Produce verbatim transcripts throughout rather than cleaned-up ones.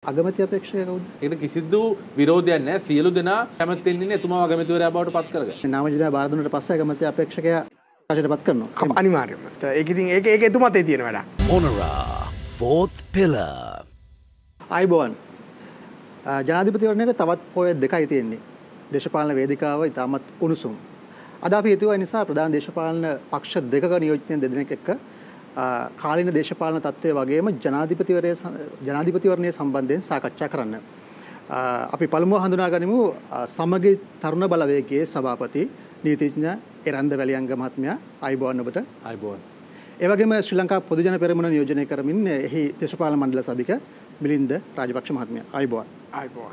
අගමැති අපේක්ෂකයා කවුද? ඒකට කිසිදු විරෝධයක් නැහැ. සියලු දෙනා කැමති වෙන්නේ එතුමාව අගමැතිවරයා බවට පත් කරගන්න. නාම යෝජනා බාර දුන්නාට පස්සේ අගමැති අපේක්ෂකයා පත් කරනවා. අනිවාර්යයෙන්ම. ඒක ඉතින් ඒක ඒක එතුමාතේ තියෙන වැඩ. Monera fourth pillar. අයිබෝන් ජනාධිපතිවරණයට තවත් පොය දෙකයි තියෙන්නේ. දේශපාලන වේදිකාව ඉතාමත් උණුසුම්. අද අපි හිතුවා නිසා ප්‍රධාන දේශපාලන පක්ෂ දෙකක නියෝජිතයන් දෙදෙනෙක් එක්ක කාලීන දේශපාලන තත්ත්වය වගේම ජනාධිපතිවරය ජනාධිපතිවරණය සම්බන්ධයෙන් සාකච්ඡා කරන්න. අපි පළමුව හඳුනා ගනිමු සමගි තරුණ බලවේගයේ සභාපති නීතිඥ එරන්ද වැලියංග මහත්මයා. අයිබෝන් ඔබට. අයිබෝන්. ඒ වගේම ශ්‍රී ලංකා පොදුජන පෙරමුණ නියෝජනය කරමින් එහි දේශපාලන මණ්ඩල සභික මිලින්ද රාජපක්ෂ මහත්මයා. අයිබෝන්. අයිබෝන්.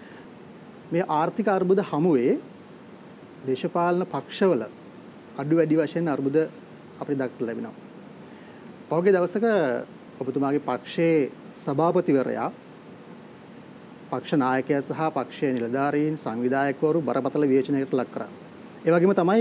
මේ ආර්ථික අර්බුද හමුවේ දේශපාලන පක්ෂවල අඩු වැඩි වශයෙන් අර්බුද අපිට දක්නට ලැබෙනවා. පහුගිය දවසක ඔබතුමාගේ පක්ෂයේ සභාපතිවරයා පක්ෂ නායකයා සහ පක්ෂයේ නිලධාරීන් සංවිධායකවරු බරපතල විවේචනයකට ලක් කරා. ඒ වගේම තමයි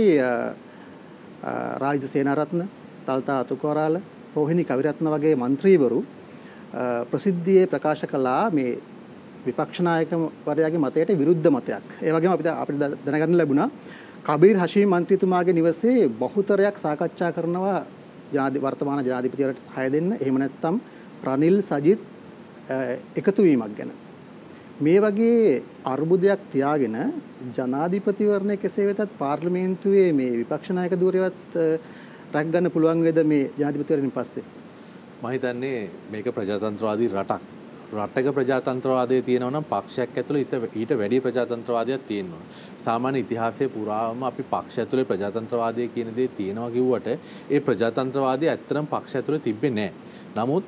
රාජිත සේනාරත්න, තල්තා අතුකෝරාල, රෝහිණි කවිරත්න වගේ മന്ത്രിවරු ප්‍රසිද්ධියේ ප්‍රකාශ කළා මේ විපක්ෂ නායකවරයාගේ මතයට විරුද්ධ මතයක්. ඒ වගේම අපිට අපිට දැනගන්න ලැබුණා කබීර් හෂීම් මන්ත්‍රීතුමාගේ නිවසේ බහුතරයක් සාකච්ඡා කරනවා ජනාධි වර්තමාන ජනාධිපතිවරට සහාය දෙන්න. එහෙම නැත්නම් රනිල් සජිත් එකතු වීමක් ගැන. මේ වගේ අර්බුදයක් තියාගෙන ජනාධිපතිවරණය කෙසේ වෙතත් පාර්ලිමේන්තුවේ මේ විපක්ෂ නායක ධූරයවත් රැක් ගන්න පුළුවන් වේද මේ ජනාධිපතිවරණයෙන් පස්සේ? මම හිතන්නේ මේක ප්‍රජාතන්ත්‍රවාදී රටක්. රටක ප්‍රජාතන්ත්‍රවාදයේ තියෙනවා නම් පක්ෂයක් ඇතුළේ ඊට වැඩි ප්‍රජාතන්ත්‍රවාදයක් තියෙනවා. සාමාන්‍ය ඉතිහාසයේ පුරාම අපි පක්ෂ ඇතුළේ ප්‍රජාතන්ත්‍රවාදය කියන දේ තියෙනවා කිව්වට ඒ ප්‍රජාතන්ත්‍රවාදය ඇත්තටම පක්ෂ ඇතුළේ තිබෙන්නේ නැහැ. නමුත්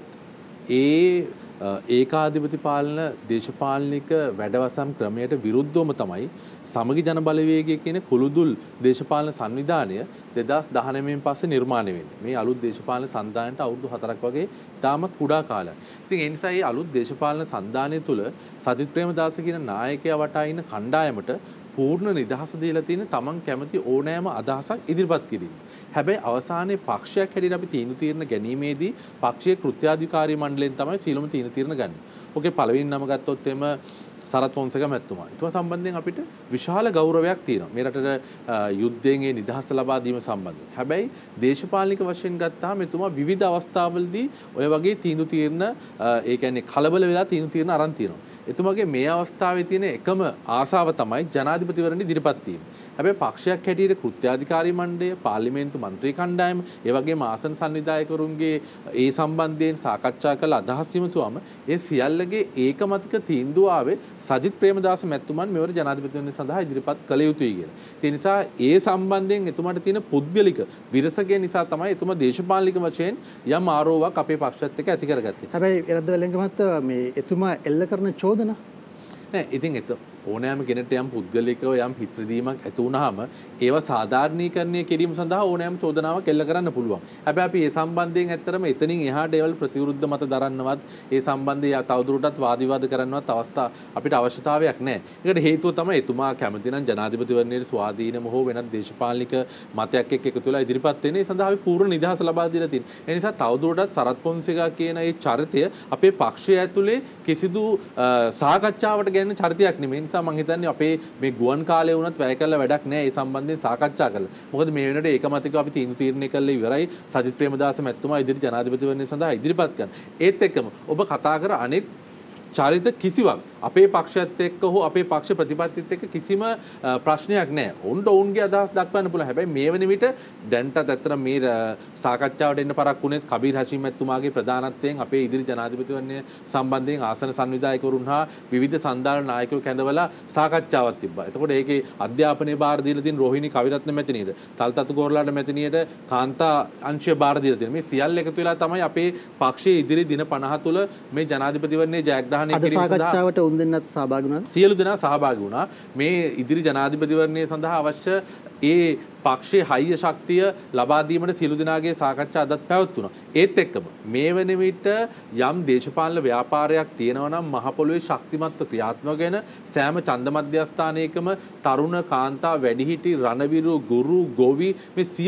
ඒ ඒකාධිපති පාලන දේශපාලනික වැඩවසම් ක්‍රමයට විරුද්ධවම තමයි සමගි ජන බලවේගය කියන කුළුදුල් දේශපාලන සංවිධානය දෙදාස් දහනවයෙන් පස්සේ නිර්මාණය වෙන්නේ. මේ අලුත් දේශපාලන සංවිධානයට අවුරුදු හතරක් වගේ තාමත් කුඩා කාලයක්. ඉතින් ඒ නිසා මේ අලුත් දේශපාලන සංවිධානය තුළ සජිත් ප්‍රේමදාස කියන නායකයා වටා ඉන්න කණ්ඩායමට පූර්ණ නිදහස දීලා තියෙන තමන් කැමති ඕනෑම අදහසක් ඉදිරිපත් කිරීම. හැබැයි අවසානයේ පක්ෂයක් හැටියට අපි තීන්දුව తీරන ගැනීමේදී පක්ෂයේ කෘත්‍යාධිකාරී මණ්ඩලයෙන් තමයි සීලම තීන්දුව తీරන ගන්න. ඔකේ පළවෙනි නම ගත්තොත් එම සරත් ෆොන්සේක මැතිතුමා. ඊට සම්බන්ධයෙන් අපිට විශාල ගෞරවයක් තියෙනවා. මේ රටට යුද්ධයෙන් ඒ නිදහස ලබා දීම සම්බන්ධයෙන්. හැබැයි දේශපාලනික වශයෙන් ගත්තාම එතුමා විවිධ අවස්ථාවලදී ඔය වගේ තීන්දුව తీරන ඒ කියන්නේ කලබල වෙලා තීන්දුව తీරන අරන් තියෙනවා. එතුමාගේ මේ අවස්ථාවේ තියෙන එකම ආසාව තමයි ජනාධිපතිවරණ ඉදිරිපත් වීම. හැබැයි පක්ෂයක් හැටියට කෘත්‍යාධිකාරී මණ්ඩලය, පාර්ලිමේන්තු මන්ත්‍රී කණ්ඩායම, ඒ වගේම ආසන සංවිධායකවරුන්ගේ ඒ සම්බන්ධයෙන් සාකච්ඡා කළ අදහස් විමසුවම ඒ සියල්ලගේ ඒකමතික තීන්දුව ආවේ සජිත් ප්‍රේමදාස මැතිතුමන් මෙවර ජනාධිපතිවරණය සඳහා ඉදිරිපත් කළ යුතුයි කියලා. ඒ නිසා ඒ සම්බන්ධයෙන් එතුමාට තියෙන පුද්ගලික විරසකය නිසා තමයි එතුමා දේශපාලනික වශයෙන් යම් ආරෝවයක් අපේ පක්ෂයත් එක්ක ඇති කරගත්තේ. හැබැයි එරද්ද වෙලෙන්ග මහත්තයා මේ එතුමා එල්ල කරන චෝදනා නෑ ඉතින් එත ඕනෑම කෙනෙක්ට යම් පුද්ගලිකව යම් හිතරීමක් ඇති වුනහම ඒවා සාධාරණීකරණය කිරීම සඳහා ඕනෑම චෝදනාවක් එල්ල කරන්න පුළුවන්. හැබැයි අපි ඒ සම්බන්ධයෙන් ඇත්තටම එතනින් එහාට ඒවල් ප්‍රතිවිරුද්ධ මත දරන්නවත් ඒ සම්බන්ධයෙන් තවදුරටත් වාද විවාද කරන්නවත් අවස්ථා අපිට අවශ්‍යතාවයක් නැහැ. ඒකට හේතුව තමයි එතුමා කැමති නම් ජනාධිපතිවරණයේ ස්වාධීනම හෝ වෙනත් දේශපාලනික මතයක් එක්ක එකතු වෙලා ඉදිරිපත් වෙන්නේ. ඒ සඳහා අපි පූර්ණ නිදහස ලබා දීලා තියෙනවා. ඒ නිසා තවදුරටත් සරත් ෆොන්සේකා කියන ඒ චරිතය අපේ පක්ෂය ඇතුලේ කිසිදු සාකච්ඡාවට ගැන චරිතයක් නෙමෙයි. නිසා මම හිතන්නේ අපේ මේ ගුවන් කාලය වුණත් වැය කළා වැඩක් නැහැ ඒ සම්බන්ධයෙන් සාකච්ඡා කළා. මොකද මේ වෙනකොට ඒකමතිකව අපි තීන්දුව තීරණය කළා ඉවරයි. සජිත් ප්‍රේමදාස මැතිතුමා ඉදිරි ජනාධිපතිවරණය සඳහා ඉදිරිපත් කරන. ඒත් එක්කම ඔබ කතා කර අනෙක් චරිත කිසිවක් අපේ පක්ෂයත් එක්ක හෝ අපේ පක්ෂ ප්‍රතිපත්තියත් එක්ක කිසිම ප්‍රශ්නයක් නැහැ. උන්ට ඔවුන්ගේ අදහස් දක්වන්න පුළුවන්. හැබැයි මේ වෙන විට දැන්ටත් ඇත්තට මේ සාකච්ඡාවට එන්න පරක් වුණේ කබීර් හෂීම් මැතිතුමාගේ ප්‍රධානත්වයෙන් අපේ ඉදිරි ජනාධිපතිවරණය සම්බන්ධයෙන් ආසන සංවිධායකවරුන් හා විවිධ සංදාන නායකයෝ කැඳවලා සාකච්ඡාවක් තිබ්බා. එතකොට ඒකේ අධ්‍යාපනයේ බාර දීලා තියෙන රෝහිණි කවිරත්න මැතිණියට, තල්තතු ගෝරලාට මැතිණියට කාන්තා අංශය බාර දීලා තියෙනවා. මේ සියල්ල එකතු වෙලා තමයි අපේ පක්ෂයේ ඉදිරි දින පනහ තුළ මේ ජනාධිපතිවරණයේ ජයග්‍රහණය කිරීම සඳහා සාකච්ඡාවට උන් දෙන්නත් සහභාගී වුණා. සියලු දෙනා සහභාගී වුණා. මේ ඉදිරි ජනාධිපතිවරණය සඳහා අවශ්‍ය ඒ පක්ෂයේ හයිය ශක්තිය ලබා දීමට සියලු දෙනාගේ සාකච්ඡා අදත් පැවැත්වුණා. ඒත් එක්කම මේ වෙන විට යම් දේශපාලන ව්‍යාපාරයක් තියෙනවා නම් මහ පොළොවේ ශක්තිමත්ව ක්‍රියාත්මක වෙන සෑම ඡන්ද මධ්‍යස්ථානයකම තරුණ කාන්තා වැඩිහිටි රණවිරු ගුරු ගොවි මේ සියලු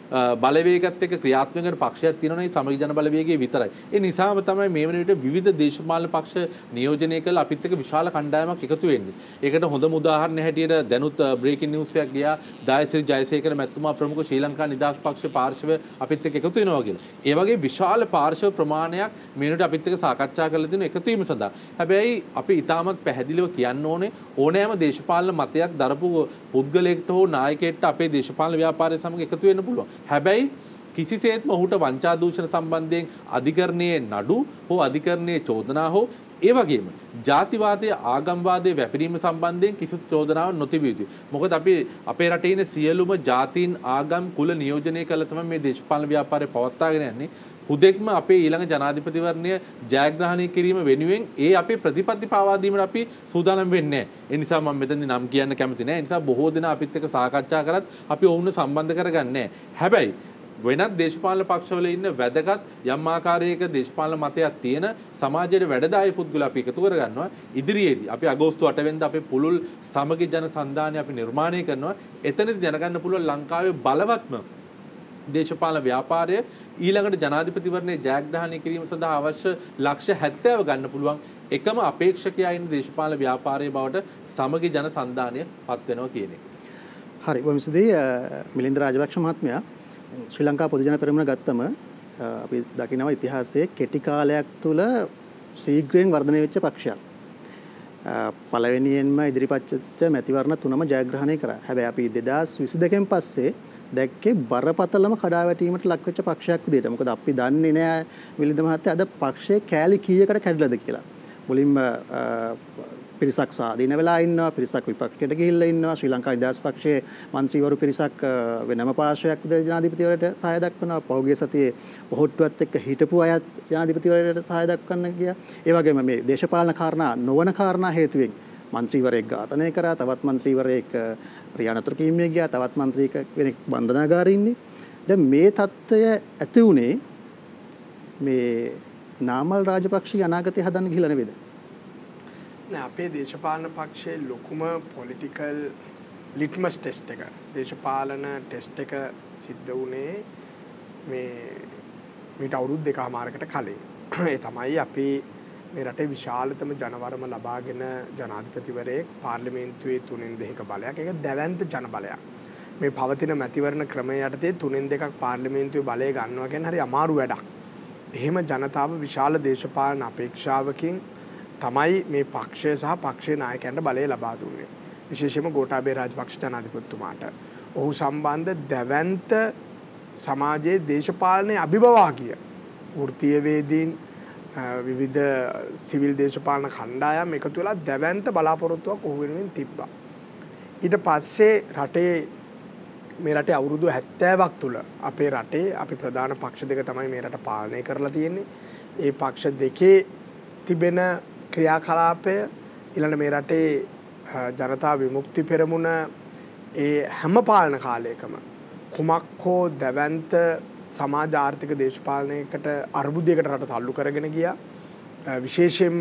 බලවේගات එක්ක ක්‍රියාත්මක වෙන පක්ෂයක් තියෙනවා නේ සමගි ජන බලවේගයේ විතරයි. ඒ නිසාම තමයි මේ වෙන විට විවිධ දේශපාලන පක්ෂ නියෝජනය කළ අපිත් එක්ක විශාල කණ්ඩායමක් එකතු වෙන්නේ. ඒකට හොඳම උදාහරණයක් හැටියට දැනුත් බ්‍රේකින් නිවුස් එකක් ගියා දායසිරි ජයසේකර මැතිතුමා ප්‍රමුඛ ශ්‍රී ලංකා නිදහස් පක්ෂ පාර්ශව අපිත් එක්ක එකතු වෙනවා කියලා. ඒ වගේ විශාල පාර්ශව ප්‍රමාණයක් මේ වෙනට අපිත් එක්ක සාකච්ඡා කරලා තියෙන එකතු වීම සඳහා. හැබැයි අපි ඊටමත් පැහැදිලිව කියන්න ඕනේ ඕනෑම දේශපාලන මතයක් දරපු පුද්ගලයෙක්ට හෝ නායකයෙක්ට අපේ දේශපාලන ව්‍යාපාරය සමග එකතු වෙන්න පුළුවන්. හැබැයි කිසිසේත්ම ඔහුට වංචා දූෂණ සම්බන්ධයෙන් අධිකරණයේ නඩු හෝ අධිකරණයේ චෝදනා හෝ ඒ වගේම ජාතිවාදයේ ආගම්වාදයේ වැපිරීම සම්බන්ධයෙන් කිසිදු චෝදනාවක් නොතිබිය යුතුයි. මොකද අපි අපේ රටේ ඉන්න සියලුම ජාතීන් ආගම් කුල නියෝජනය කළ තමයි මේ දේශපාලන ව්‍යාපාරය පවත්වාගෙන යන්නේ. හුදෙක්ම අපේ ඊළඟ ජනාධිපතිවරණය ජයග්‍රහණය කිරීම වෙනුවෙන් ඒ අපේ ප්‍රතිපත්ති පාවා දීමට අපි සූදානම් වෙන්නේ නැහැ. ඒ නිසා මම මෙතනදී නම් කියන්න කැමති නැහැ. ඒ නිසා බොහෝ දෙනා අපිත් එක්ක සාකච්ඡා කරත් අපි ඔවුන්ව සම්බන්ධ කරගන්නේ නැහැ. හැබැයි වෙනත් දේශපාලන පක්ෂවල ඉන්න වැදගත් යම් ආකාරයක දේශපාලන මතයක් තියෙන සමාජයේ වැඩදායී පුද්ගලයෝ අපි එකතු කරගන්නවා. ඉදිරියේදී අපි අගෝස්තු අට වෙනිදා අපේ පුළුල් සමගි ජන සන්ධානය අපි නිර්මාණය කරනවා. එතනදී දැනගන්න පුළුවන් ලංකාවේ බලවත්ම දේශපාලන ව්‍යාපාරය ඊළඟට ජනාධිපතිවරණයේ ජයග්‍රහණය කිරීම සඳහා අවශ්‍ය ලක්ෂ හැත්තෑව ගන්න පුළුවන් එකම අපේක්ෂකයා ඉන්න දේශපාලන ව්‍යාපාරයේ බවට සමගි ජන සන්ධානය පත් වෙනවා කියන එක. හරි. වම්සදී මිලින්ද රාජපක්ෂ මහත්මයා ශ්‍රී ලංකා පොදු ජන පෙරමුණ ගත්තම අපි දකිනවා ඉතිහාසයේ කෙටි කාලයක් තුල ශීඝ්‍රයෙන් වර්ධනය වෙච්ච පක්ෂයක්. පළවෙනියෙන්ම ඉදිරිපත් වෙච්ච මැතිවරණ තුනම ජයග්‍රහණය කරා. හැබැයි අපි දෙදාස් විසි දෙකෙන් පස්සේ දැක්කේ බරපතලම කඩාවැටීමට ලක් වෙච්ච පක්ෂයක් විදිහට. මොකද අපි දන්නේ නැහැ මිලින්ද මහත්තයා අද පක්ෂයේ කෑලි කීයකට කැඩලාද කියලා. මුලින්ම පිරිසක් ස්වාධීන වෙලා ඉන්නවා, පිරිසක් විපක්ෂයට ගිහිල්ලා ඉන්නවා. ශ්‍රී ලංකා නිදහස් පක්ෂයේ മന്ത്രിවරු පිරිසක් වෙනම පාර්ශවයක් විදිහට ජනාධිපතිවරයාට සහාය දක්වනවා. පහුගිය සතියේ පොහොට්ටුවත් එක්ක හිටපු අයත් ජනාධිපතිවරයාට සහාය දක්වන්න ගියා. ඒ වගේම මේ දේශපාලන කාරණා නොවන කාරණා හේතුවෙන් മന്ത്രിවරයෙක් ඝාතනය කරා, තවත් മന്ത്രിවරයෙක් රියානතුරු කීමේ ගියා, තවත් മന്ത്രി කෙනෙක් බන්ධනාගාරේ ඉන්නේ. දැන් මේ தত্ত্বය ඇති උනේ මේ නාමල් රාජපක්ෂගේ අනාගතය හදන්න ගිහිල්ලා නෙවෙයිද? නෑ, අපේ දේශපාලන පක්ෂයේ ලොකුම පොලිටිකල් ලිට්මස් ටෙස්ට් එක, දේශපාලන ටෙස්ට් එක සිද්ධ වුණේ මේ මීට අවුරුදු දෙකමාරකට කලින්. ඒ තමයි අපි මේ රටේ විශාලතම ජනවරම ලබාගෙන ජනාධිපතිවරයෙක් පාර්ලිමේන්තුවේ තුනෙන් දෙකක බලයක්. ඒක දැවැන්ත ජන බලයක්. මේ පවතින මැතිවරණ ක්‍රමය යටතේ තුනෙන් දෙකක් පාර්ලිමේන්තුවේ බලය ගන්නවා කියන්නේ හරි අමාරු වැඩක්. එහෙම ජනතාව විශාල දේශපාලන අපේක්ෂාවකින් තමයි මේ පක්ෂය සහ පක්ෂයේ නායකයන්ට බලය ලබා දුන්නේ. විශේෂයෙන්ම ගෝඨාභය රාජපක්ෂ ජනාධිපතිතුමාට. ඔහු සම්බන්ධ දැවැන්ත සමාජයේ දේශපාලනයේ අභිභවාගිය වෘත්තීය වේදීන් විවිධ සිවිල් දේශපාලන කණ්ඩායම් එකතු වෙලා දැවැන්ත බලාපොරොත්තුවක් ඔහු වෙනුවෙන් තිබ්බා. ඊට පස්සේ රටේ මේ රටේ අවුරුදු හැත්තෑවක් තුල අපේ රටේ අපි ප්‍රධාන පක්ෂ දෙක තමයි මේ රට පාලනය කරලා තියෙන්නේ. ඒ පක්ෂ දෙකේ තිබෙන ක්‍රියාකලාපය ඊළඟ මේ රටේ ජනතා විමුක්ති පෙරමුණ ඒ හැම පාලන කාලයකම කුමක් හෝ දැවැන්ත සමාජ ආර්ථික දේශපාලනයකට අර්බුදයකට රට තල්ලු කරගෙන ගියා. විශේෂයෙන්ම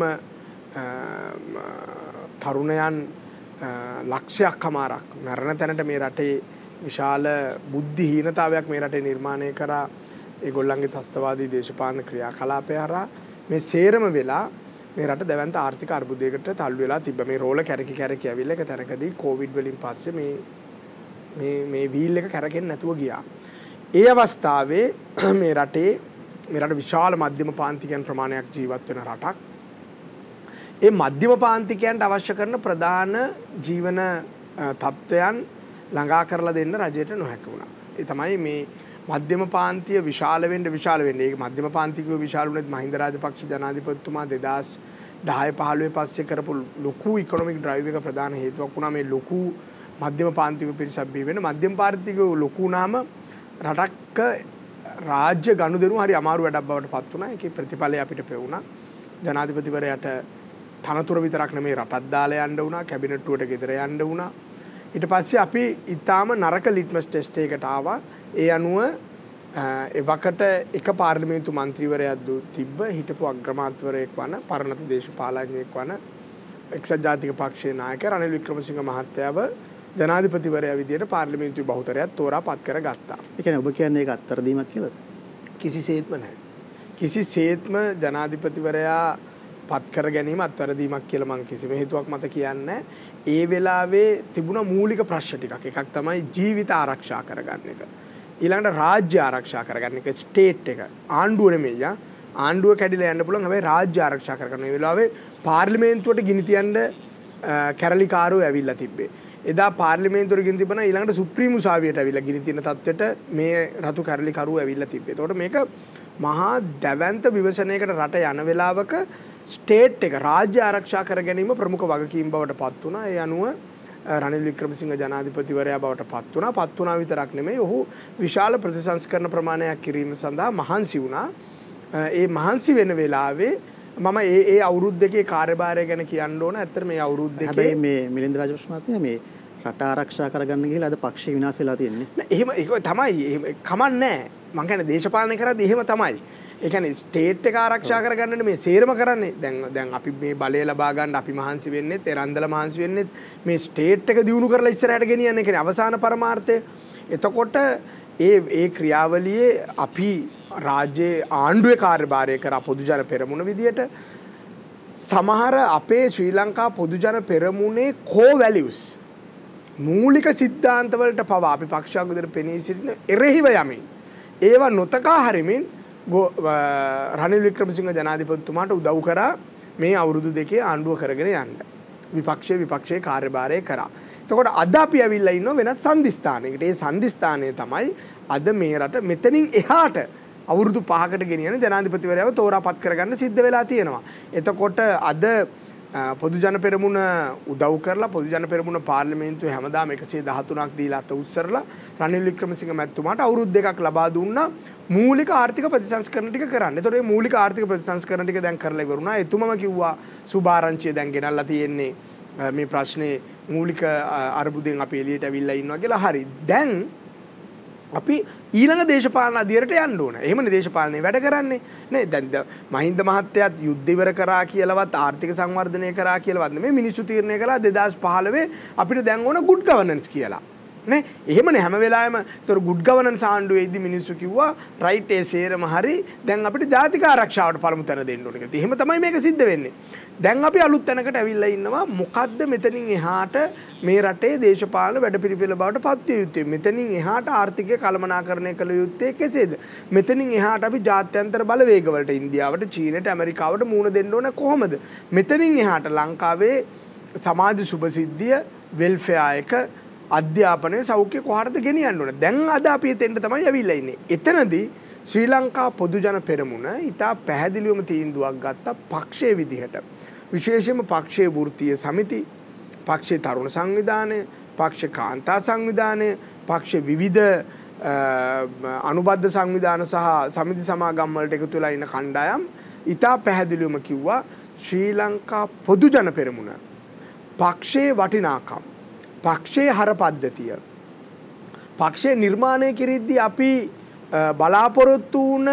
තරුණයන් ලක්ෂයක් කමාරක් මරණ තැනට මේ රටේ විශාල බුද්ධිහීනතාවයක් මේ රටේ නිර්මාණය කරා. ඒගොල්ලන්ගේ ත්‍ස්තවාදී දේශපාලන ක්‍රියාකලාපය හරහා මේ සේරම වෙලා මේ රට දැවැන්ත ආර්ථික අර්බුදයකට තල්ලු වෙලා තිබ්බ. මේ රෝල කැරකි කැරකි ඇවිල්ලා එක තැනකදී කොවිඩ් වලින් පස්සේ මේ මේ මේ වීල් එක කැරකෙන්නේ නැතුව ගියා. ඒ අවස්ථාවේ මේ රටේ මේ රට විශාල මධ්‍යම පාන්තිකයන් ප්‍රමාණයක් ජීවත් වෙන රටක්. ඒ මධ්‍යම පාන්තිකයන්ට අවශ්‍ය කරන ප්‍රධාන ජීවන තත්ත්වයන් ළඟා කරලා දෙන්න රජයට නොහැකි වුණා. ඒ තමයි මේ මධ්‍යම පාන්තිය විශාල වෙන්න විශාල වෙන්න. ඒක මධ්‍යම පාන්තිකයෝ විශාල වුණත් මහින්ද රාජපක්ෂ ජනාධිපතිතුමා දෙදාස් දහය පහළොව පස්සේ කරපු ලොකු ඉකොනොමික් ඩ්‍රයිව් එක ප්‍රධාන හේතුවක් වුණා මේ ලොකු මධ්‍යම පාන්තික පිරිසක් බිහි වෙන. මධ්‍යම පාන්තිකයෝ ලොකු වුණාම රටක රාජ්‍ය ගනුදෙනු හරි අමාරු වැඩක් බවට පත් වුණා. ඒකේ ප්‍රතිඵලය අපිට පෙවුණා. ජනාධිපතිවරයාට තනතුර විතරක් නෙමෙයි රටත් දාලා යන්න වුණා, කැබිනට්ටුවට ගෙදර යන්න වුණා. ඊට පස්සේ අපි ඊටාම නරක ලිට්මස් ටෙස්ට් එකකට ආවා. ඒ අනුව එවකට එක පාර්ලිමේන්තු මන්ත්‍රීවරයෙක් තිබ්බ හිටපු අග්‍රාමාත්‍යවරයෙක් වන පරණත දේශපාලඥයෙක් වන එක්සත් ජාතික පක්ෂයේ නායක රනිල් වික්‍රමසිංහ මහත්තයාව ජනාධිපතිවරයා විදියට පාර්ලිමේන්තුවේ බහුතරයක් තෝරා පත් කරගත්තා. ඒ කියන්නේ ඔබ කියන්නේ ඒක අත්තරදීමක් කියලාද? කිසිසේත්ම නැහැ. කිසිසේත්ම ජනාධිපතිවරයා පත් කර ගැනීම අත්තරදීමක් කියලා මම කිසිම හේතුවක් මත කියන්නේ. ඒ වෙලාවේ තිබුණ මූලික ප්‍රශ්න ටිකක්. එකක් තමයි ජීවිත ආරක්ෂා කරගන්න එක. ඊළඟට රාජ්‍ය ආරක්ෂා කරගන්න එක, ස්ටේට් එක. ආණ්ඩුව නෙමෙයි යා. ආණ්ඩුව කැඩිලා යන්න පුළුවන්. හැබැයි රාජ්‍ය ආරක්ෂා කරගන්න. මේ වෙලාවේ පාර්ලිමේන්තුවට ගිනි තියන්න කැරලිකාරෝ ඇවිල්ලා තිබ්බේ. එදා පාර්ලිමේන්තුවට ගිනි තිබුණා. ඊළඟට සුප්‍රීම උසාවියට ඇවිල්ලා ගිනි තියන තත්ත්වයට මේ රතු කැරලිකරුවෝ ඇවිල්ලා තිබ්බේ. ඒතකොට මේක මහා දැවැන්ත විවසනයකට රට යන වෙලාවක ස්ටේට් එක රාජ්‍ය ආරක්ෂා කර ගැනීම ප්‍රමුඛ වගකීම් බවට පත් වුණා. ඒ අනුව රනිල් වික්‍රමසිංහ ජනාධිපතිවරයා බවට පත් වුණා. පත් වුණා විතරක් නෙමෙයි, ඔහු විශාල ප්‍රතිසංස්කරණ ප්‍රමාණයක් කිරීම සඳහා මහන්සි වුණා. ඒ මහන්සි වෙන වෙලාවේ මම ඒ ඒ අවුරුදු දෙකේ කාර්යභාරය ගැන කියන්න ඕන. ඇත්තට මේ අවුරුදු දෙකේ හැබැයි මේ මිලින්ද රාජපක්ෂ මහත්මයා මේ රට ආරක්ෂා කරගන්න ගිහලා අද පක්ෂය විනාශ වෙලා තියෙන්නේ. නෑ එහෙම ඒක තමයි. එහෙම කමන්නේ නෑ. මං කියන්නේ දේශපාලනය කරද්දී එහෙම තමයි. ඒ කියන්නේ ස්ටේට් එක ආරක්ෂා කරගන්න මේ සේරම කරන්නේ. දැන් දැන් අපි මේ බලය ලබා ගන්න අපි මහන්සි වෙන්නේ, එරන්දල මහන්සි වෙන්නේ මේ ස්ටේට් එක දියුණු කරලා ඉස්සරහට ගෙනියන්න. ඒ කියන්නේ අවසාන පරමාර්ථය. එතකොට ඒ ඒ ක්‍රියාවලියේ අපි රාජ්‍යයේ ආණ්ඩුවේ කාර්යභාරය කරා පොදු ජන පෙරමුණ විදියට සමහර අපේ ශ්‍රී ලංකා පොදු ජන පෙරමුණේ කෝ වැලියුස් මූලික සිද්ධාන්ත වලට පවා අපි පක්ෂයක් විදියට පෙනී සිටින එරෙහිව යමින් ඒවා නොතකා හරිමින් රනිල් වික්‍රමසිංහ ජනාධිපතිතුමාට උදව් කරා මේ අවුරුදු දෙකේ ආණ්ඩුව කරගෙන යන්න. විපක්ෂයේ විපක්ෂයේ කාර්යභාරය කරා. එතකොට අද අපි ඇවිල්ලා ඉන්න වෙනස් සංදිස්ථානයකට. ඒ සංදිස්ථානය තමයි අද මේ රට මෙතනින් එහාට අවුරුදු පහකට ගෙනියන ජනාධිපතිවරයාව තෝරාපත් කරගන්න සිද්ධ වෙලා තියෙනවා. එතකොට අද පොදු ජන පෙරමුණ උදව් කරලා පොදු ජන පෙරමුණ පාර්ලිමේන්තුවේ හැමදාම එකසිය දහතුනක් දීලා අත උස්සරලා රනිල් වික්‍රමසිංහ මැතිතුමාට අවුරුදු දෙකක් ලබා දුන්නා මූලික ආර්ථික ප්‍රතිසංස්කරණ ටික කරන්න. ඒතකොට මේ මූලික ආර්ථික ප්‍රතිසංස්කරණ ටික දැන් කරලා ඉවරුණා. එතුමම කිව්වා සුභාරංචිය දැන් ගෙනල්ලා තියෙන්නේ මේ ප්‍රශ්නේ මූලික අර්බුදයෙන් අපි එළියට ඇවිල්ලා ඉන්නවා කියලා. හරි. දැන් අපි ඊළඟ දේශපාලන අධියරට යන්න ඕන. එහෙමනේ දේශපාලනේ වැඩ කරන්නේ. නේ දැන් මහින්ද මහත්තයාත් යුද්ධ ඉවර කරා කියලාවත් ආර්ථික සංවර්ධනය කරා කියලාවත් නෙමෙයි මිනිස්සු තීරණය කළා දෙදාස් පහළොවේ අපිට දැන් ඕන good governance කියලා. නේ එහෙමනේ හැම වෙලාවෙම ඒතර good governance ආණ්ඩුවේදී මිනිස්සු කිව්වා රයිට් ඒ සේරම හරි දැන් අපිට ජාතික ආරක්ෂාවට පළමු තැන දෙන්න ඕන කියලා. එහෙම තමයි මේක සිද්ධ වෙන්නේ. දැන් අපි අලුත් තැනකට ඇවිල්ලා ඉන්නවා. මොකද්ද මෙතනින් එහාට මේ රටේ දේශපාලන වැඩපිළිවෙල බවට පත් විය යුත්තේ? මෙතනින් එහාට ආර්ථිකය කළමනාකරණය කළ යුත්තේ කෙසේද? මෙතනින් එහාට අපි ජාත්‍යන්තර බලවේග වලට ඉන්දියාවට, චීනයට, ඇමරිකාවට මුහුණ දෙන්න ඕන කොහොමද? මෙතනින් එහාට ලංකාවේ සමාජ සුබසිද්ධිය, වෙල්ෆෙයා එක, අධ්‍යාපනය, සෞඛ්‍ය කොහටද ගෙනියන්න ඕන? දැන් අද අපි එතෙන්ට තමයි ඇවිල්ලා ඉන්නේ. එතනදී ශ්‍රී ලංකා පොදු ජන පෙරමුණ ඉතා පැහැදිලිවම තීන්දුවක් ගත්තා පක්ෂයේ විදිහට. විශේෂයෙන්ම පක්ෂයේ වෘත්තීය සමිති, පක්ෂයේ තරුණ සංවිධානය, පක්ෂ කාන්තා සංවිධානය, පක්ෂ විවිධ අනුබද්ධ සංවිධාන සහ සමිති සමාගම් වලට එකතු වෙලා ඉන්න කණ්ඩායම් ඉතා පැහැදිලිවම කිව්වා ශ්‍රී ලංකා පොදු ජන පෙරමුණ පක්ෂයේ වටිනාකම්, පක්ෂයේ හර පද්ධතිය, පක්ෂයේ නිර්මාණය කිරීදී අපි බලාපොරොත්තු වුණ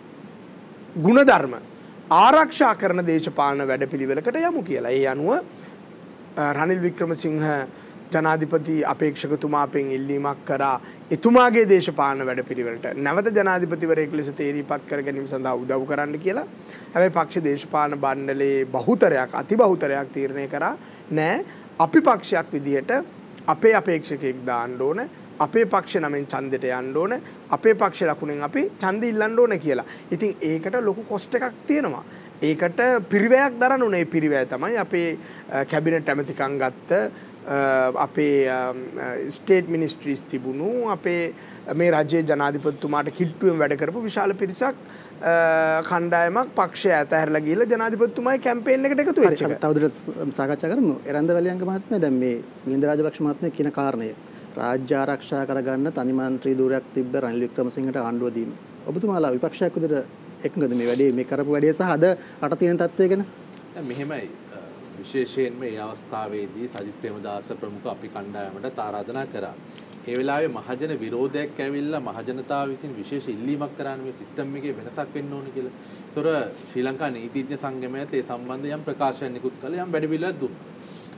ගුණධර්ම ආරක්ෂා කරන දේශපාලන වැඩපිළිවෙලකට යමු කියලා. ඒ අනුව රනිල් වික්‍රමසිංහ ජනාධිපති අපේක්ෂකතුමා අපෙන් ඉල්ලීමක් කරා එතුමාගේ දේශපාලන වැඩපිළිවෙලට නැවත ජනාධිපතිවරයෙක් ලෙස තේරීපත් කර ගැනීම සඳහා උදව් කරන්න කියලා. හැබැයි පක්ෂ දේශපාලන මණ්ඩලයේ බහුතරයක් අති බහුතරයක් තීරණය කරා නෑ අපි පක්ෂයක් විදිහට අපේ අපේක්ෂකෙක් දාන්න ඕන, අපේ පක්ෂ නමෙන් ඡන්දෙට යන්න ඕන, අපේ පක්ෂ ලකුණෙන් අපි ඡන්ද ඉල්ලන්න ඕන කියලා. ඉතින් ඒකට ලොකු කොස්ට් එකක් තියෙනවා. ඒකට පිරිවැයක් දරන්න ඕනේ. ඒ පිරිවැය තමයි අපේ කැබිනට් ඇමතිකම් ගත්ත අපේ ස්ටේට් මිනිස්ට්‍රීස් තිබුණු අපේ මේ රජයේ ජනාධිපතිතුමාට කිට්ටුවෙන් වැඩ කරපු විශාල පිරිසක් කණ්ඩායමක් පක්ෂය ඇතහැරලා ගිහලා ජනාධිපතිතුමාගේ කැම්පේන් එකට එකතු වෙච්ච එක. තවදුරටත් සාකච්ඡා කරමු. එරන්ද වැලියංග මහත්මයා දැන් මේ මිලින්ද රාජපක්ෂ මහත්මයා කියන කාරණය රාජ්‍ය ආරක්ෂා කරගන්න තනි මන්ත්‍රී ධූරයක් තිබ්බ රනිල් වික්‍රමසිංහට ආණ්ඩුව දීම. ඔබතුමාලා විපක්ෂයක් විදිහට එකඟද මේ වැඩේ මේ කරපු වැඩේ සහ අද රට තියෙන තත්ත්වය ගැන? දැන් මෙහෙමයි විශේෂයෙන්ම මේ අවස්ථාවේදී සජිත් ප්‍රේමදාස ප්‍රමුඛ අපි කණ්ඩායමට ආරාධනා කරා. ඒ වෙලාවේ මහජන විරෝධයක් ඇවිල්ලා මහජනතාව විසින් විශේෂ ඉල්ලීමක් කරාන මේ සිස්ටම් එකේ වෙනසක් වෙන්න ඕන කියලා. ඒතොර ශ්‍රී ලංකා නීතිඥ සංගමයත් ඒ සම්බන්ධයෙන් යම් ප්‍රකාශයක් නිකුත් කළා, යම් වැඩපිළිවෙලක් දුන්නා.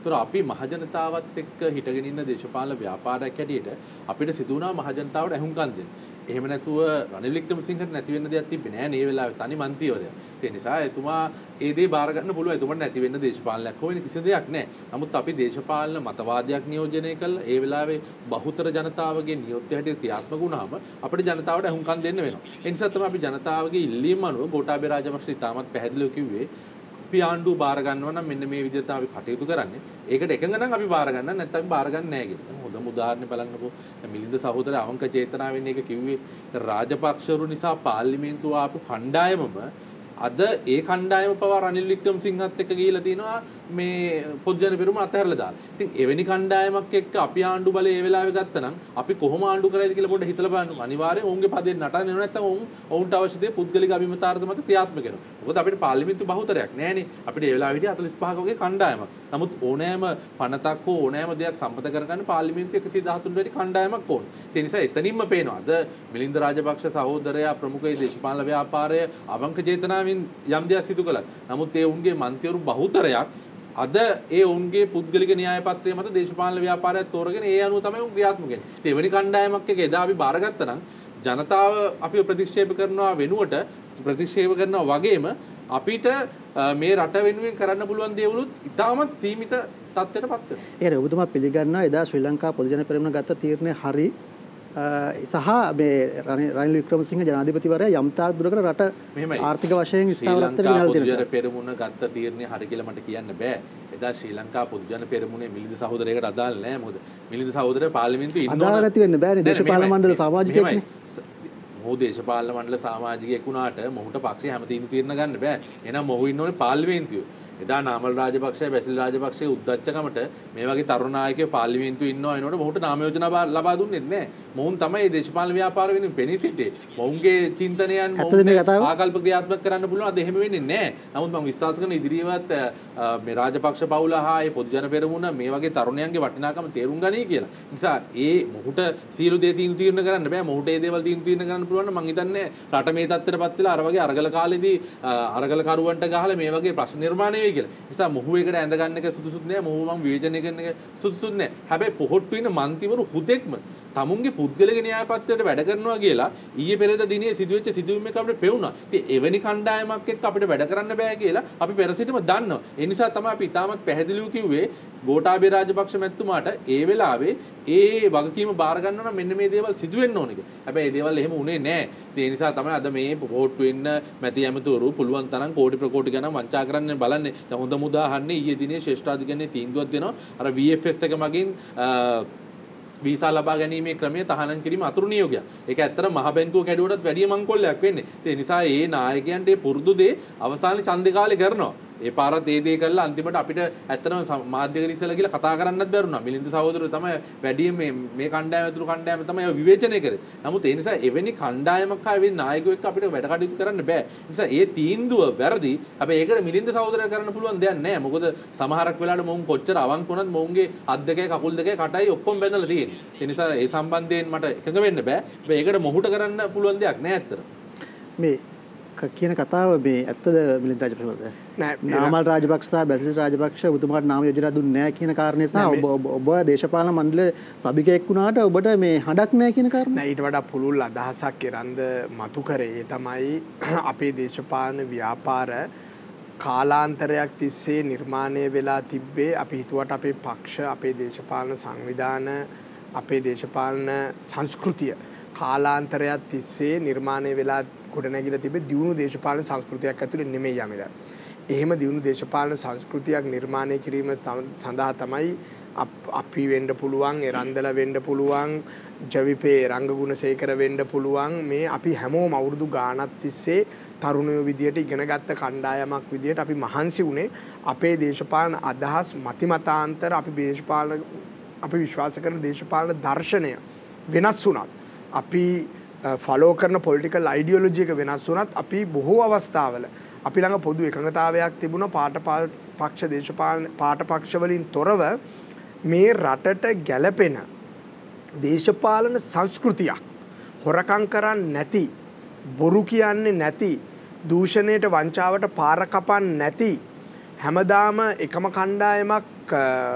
ඒතර අපි මහජනතාවත් එක්ක හිටගෙන ඉන්න දේශපාලන ව්‍යාපාරයක් හැටියට අපිට සිදු වුණා මහජනතාවට ඇහුම්කන් දෙන්න. එහෙම නැතුව රනිල් වික්‍රමසිංහට නැති වෙන්න දෙයක් තිබ්බේ නෑ මේ වෙලාවේ තනි මන්ත්‍රීවරයා. ඒ නිසා එතුමා ඒ දේ බාර ගන්න පුළුවන්. එතුමාට නැති වෙන්න දේශපාලනයක් හොයන කිසි දෙයක් නෑ. නමුත් අපි දේශපාලන මතවාදයක් නියෝජනය කළා. ඒ වෙලාවේ බහුතර ජනතාවගේ නියෝග්‍ය හැටියට ක්‍රියාත්මක වුණාම අපිට ජනතාවට ඇහුම්කන් දෙන්න වෙනවා. ඒ නිසා තමයි අපි ජනතාවගේ ඉල්ලීම අනුව ගෝඨාභය රාජපක්ෂ ඉතාමත් පැහැදිලිව කිව්වේ අපි ආණ්ඩුව බාර ගන්නවා නම් මෙන්න මේ විදිහට තමයි අපි කටයුතු කරන්නේ. ඒකට එකඟ නම් අපි බාර ගන්න නැත්නම් අපි බාර ගන්න නැහැ කියලා. හොඳම උදාහරණයක් බලන්නකෝ. දැන් මිලින්ද සහෝදරයා අවංක චේතනාවෙන් ඒක කිව්වේ. රාජපක්ෂවරු නිසා පාර්ලිමේන්තුව ආපු කණ්ඩායමම අද ඒ කණ්ඩායම පවා රනිල් වික්‍රමසිංහත් එක්ක ගිහිලා තිනවා මේ පොදු ජන පෙරමුණ අතහැරලා දාලා. ඉතින් එවැනි කණ්ඩායමක් එක්ක අපි ආණ්ඩු බලය ඒ වෙලාවේ ගත්තනම් අපි කොහොම ආණ්ඩු කරයිද කියලා පොඩ්ඩක් හිතලා බලන්න. අනිවාර්යෙන් ඔවුන්ගේ පදේ නටන්න වෙන නැත්නම් ඔවුන් ඔවුන්ට අවශ්‍ය දේ පුද්ගලික අභිමතාර්ථ මත ක්‍රියාත්මක වෙනවා. මොකද අපිට පාර්ලිමේන්තු බහුතරයක් නැහැනේ. අපිට ඒ වෙලාවේ හිටිය හතළිස් පහක වගේ කණ්ඩායමක්. නමුත් ඕනෑම පනතක් හෝ ඕනෑම දෙයක් සම්පත කරගන්න පාර්ලිමේන්තු එකසිය දහතුන් වැඩි කණ්ඩායමක් ඕන. ඒ නිසා එතනින්ම පේනවා. අද මිලින්ද රාජපක්ෂ සහෝදරයා ප්‍රමුඛ දේශපාලන ව්‍යාපාරය අවංක චේතනාවෙන් යම් දෙයක් සිදු කළා. නමුත් ඒ උන්ගේ මන්ත්‍රීවරු බහුතරයක් අද ඒ උන්ගේ පුද්ගලික න්‍යාය පත්‍රය මත දේශපාලන ව්‍යාපාරයක් තෝරගෙන ඒ අනුව තමයි උන් ක්‍රියාත්මක වෙන්නේ. ඒ වෙනි කණ්ඩායමක් එක එදා අපි බාරගත්තා නම් ජනතාව අපිව ප්‍රතික්ෂේප කරනවා වෙනුවට ප්‍රතික්ෂේප කරනවා වගේම අපිට මේ රට වෙනුවෙන් කරන්න පුළුවන් දේවලුත් ඉතාමත් සීමිත තත්ත්වයටපත් වෙනවා. ඒ කියන්නේ ඔබතුමා පිළිගන්නවා එදා ශ්‍රී ලංකා පොදු ජන පෙරමුණ ගත්ත තීරණය හරි සහ මේ රනිල් වික්‍රමසිංහ ජනාධිපතිවරයා යම් තාක් දුරකට රට ආර්ථික වශයෙන් ස්ථාවරත්වයට ගෙනල්ලා තියෙනවා. ශ්‍රී ලංකා පොදු ජන පෙරමුණ ගත්ත තීරණය හරි කියලා මට කියන්න බෑ. එදා ශ්‍රී ලංකා පොදු ජන පෙරමුණේ මිලිඳු සහෝදරයකට අදාළ නෑ. මොකද මිලිඳු සහෝදරයා පාර්ලිමේන්තුවේ ඉන්නවනේ. අදාළ නැති වෙන්න බෑනේ. දේශපාලන මණ්ඩල සමාජිකයෙක්නේ. මොහු දේශපාලන මණ්ඩල සමාජිකයෙක් වුණාට මොහුට පක්ෂය හැම තීන්දුව తీරන ගන්න බෑ. එහෙනම් මොහු ඉන්න ඕනේ පාර්ලිමේන්තුවේ. එදා නාමල් රාජපක්ෂ බැසිල් රාජපක්ෂගේ උද්දච්චකමට මේ වගේ තරුණ නායකයෝ පාර්ලිමේන්තුවේ ඉන්නවා එනකොට මොහුට නාම යෝජනා ලබා දුන්නේ නැහැ. මොවුන් තමයි මේ දේශපාලන ව්‍යාපාර වෙනුවෙන් පෙනී සිටියේ. මොවුන්ගේ චින්තනයන් මොවුන්ගේ ආකල්ප ක්‍රියාත්මක කරන්න පුළුවන්. අද එහෙම වෙන්නේ නැහැ. නමුත් මම විශ්වාස කරන ඉදිරියවත් මේ රාජපක්ෂ පවුල හා මේ පොදු ජන පෙරමුණ මේ වගේ තරුණයන්ගේ වටිනාකම තේරුම් ගනී කියලා. නිසා ඒ මොහුට සියලු දේ තීන්දුව తీරන කරන්න බෑ. මොහුට මේ දේවල් තීන්දුව తీරන කරන්න පුළුවන් නම් මං හිතන්නේ රට මේ තත්ත්වයටපත් වෙලා අර වගේ අරගල කාලෙදී අරගල කරුවන්ට ගහලා මේ වගේ ප්‍රශ්න නිර්මාණය වෙයි කියලා. නිසා මොහු එකට ඇඳ ගන්න එක සුදුසුත් නෑ. මොහු මම විවේචනය කරන එක සුදුසුත් නෑ. හැබැයි පොහොට්ටු ඉන්න මන්ත්‍රීවරු හුදෙක්ම තමුන්ගේ පුද්ගලික න්‍යාය පත්‍රයට වැඩ කරනවා කියලා ඊයේ පෙරේද දිනේ සිදුවෙච්ච සිදුවීම් එක අපිට පෙවුණා. ඉතින් එවැනි කණ්ඩායමක් එක්ක අපිට වැඩ කරන්න බෑ කියලා අපි පෙර සිටම දන්නවා. ඒ නිසා තමයි අපි ඉතාමත් පැහැදිලිව කිව්වේ ගෝඨාභය රාජපක්ෂ මැතිතුමාට ඒ වෙලාවේ ඒ වගකීම බාර ගන්නවා නම් මෙන්න මේ දේවල් සිදු වෙන්න ඕනේ කියලා. හැබැයි මේ දේවල් එහෙම උනේ නෑ. ඒ නිසා තමයි අද මේ පොහොට්ටු ඉන්න මැති ඇමතිවරු පුළුවන් තරම් කෝටි ප්‍රකෝටි ගණන් වංචා කරන්න බලන්නේ. දැන් හොඳ උදාහරණේ ඊයේ දිනේ ශ්‍රේෂ්ඨාධිකරණයේ තීන්දුවක් දෙනවා අර V F S එක මගින් වීසා ලබා ගැනීමේ ක්‍රමය තහනම් කිරීම අතුරු නියෝගයක්. ඒක ඇත්තට මහ බැංකුව කැඩුවටත් වැඩිය මංකොල්ලයක් වෙන්නේ. ඒ නිසා ඒ නායකයන්ට මේ පුරුදු දේ අවසානයේ ඡන්දේ කාලේ කරනවා. ඒ පාරත් ඒ දේ කරලා අන්තිමට අපිට ඇත්තටම මාධ්‍යකර ඉස්සලා කියලා කතා කරන්නත් බැරුණා. මිලින්ද සහෝදරයෝ තමයි වැඩියෙන් මේ මේ කණ්ඩායම ඇතුළු කණ්ඩායම තමයි විවේචනය කරේ. නමුත් ඒ නිසා එවැනි කණ්ඩායමක් ආ එවැනි නායකයෙක් එක්ක අපිට වැඩ කටයුතු කරන්න බෑ. ඒ නිසා ඒ තීන්දුව වැරදි. හැබැයි ඒකට මිලින්ද සහෝදරයෝ කරන්න පුළුවන් දෙයක් නෑ. මොකද සමහරක් වෙලාවට මොවුන් කොච්චර අවංක වුණත් මොවුන්ගේ අත් දෙකේ කකුල් දෙකේ කටයි ඔක්කොම බැඳලා තියෙන්නේ. ඒ නිසා ඒ සම්බන්ධයෙන් මට එකඟ වෙන්න බෑ. හැබැයි ඒකට මොහුට කරන්න පුළුවන් දෙයක් නෑ ඇත්තට. මේ කියන කතාව මේ ඇත්තද මිලින්ද රාජපක්ෂ නෑ නාමල් රාජපක්ෂ සහ බැසිල් රාජපක්ෂ ඔබතුමාට නාම යෝජනා දුන්නේ නැහැ කියන කාරණේ සහ ඔබ ඔබ දේශපාලන මණ්ඩලයේ සභිකයෙක් වුණාට ඔබට මේ හඩක් නැහැ කියන කාරණේ නෑ ඊට වඩා පුළුල් අදහසක් එරන්ද මතු කරේ තමයි අපේ දේශපාලන ව්‍යාපාර කාලාන්තරයක් තිස්සේ නිර්මාණය වෙලා තිබ්බේ අපි හිතුවට අපේ පක්ෂ අපේ දේශපාලන සංවිධාන අපේ දේශපාලන සංස්කෘතිය කාලාන්තරයක් තිස්සේ නිර්මාණය වෙලා ගොඩනැගිලා තිබෙ දියුණු දේශපාලන සංස්කෘතියක් ඇතුළේ නෙමෙයි යමිලා. එහෙම දියුණු දේශපාලන සංස්කෘතියක් නිර්මාණය කිරීම සඳහා තමයි අපි වෙන්න පුළුවන්, එරන්දල වෙන්න පුළුවන්, ජවිපේ රංගගුණසේකර වෙන්න පුළුවන් මේ අපි හැමෝම අවුරුදු ගාණක් තිස්සේ තරුණයෝ විදියට ඉගෙනගත්ත කණ්ඩායමක් විදියට අපි මහන්සි වුණේ අපේ දේශපාලන අදහස් මතිමතාන්තර අපි දේශපාලන අපි විශ්වාස කරන දේශපාලන දර්ශනය වෙනස් වුණත් අපි ෆලෝ කරන පොලිටිකල් අයිඩියොලොජි එක වෙනස් වුණත් අපි බොහෝ අවස්ථාවල අපි ළඟ පොදු එකඟතාවයක් තිබුණා පාට පක්ෂ දේශපාලන පාට පක්ෂ වලින් තොරව මේ රටට ගැළපෙන දේශපාලන සංස්කෘතියක් හොරකම් කරන්නේ නැති බොරු කියන්නේ නැති දූෂණයට වංචාවට පාර කපන්නේ නැති හැමදාම එකම කණ්ඩායමක්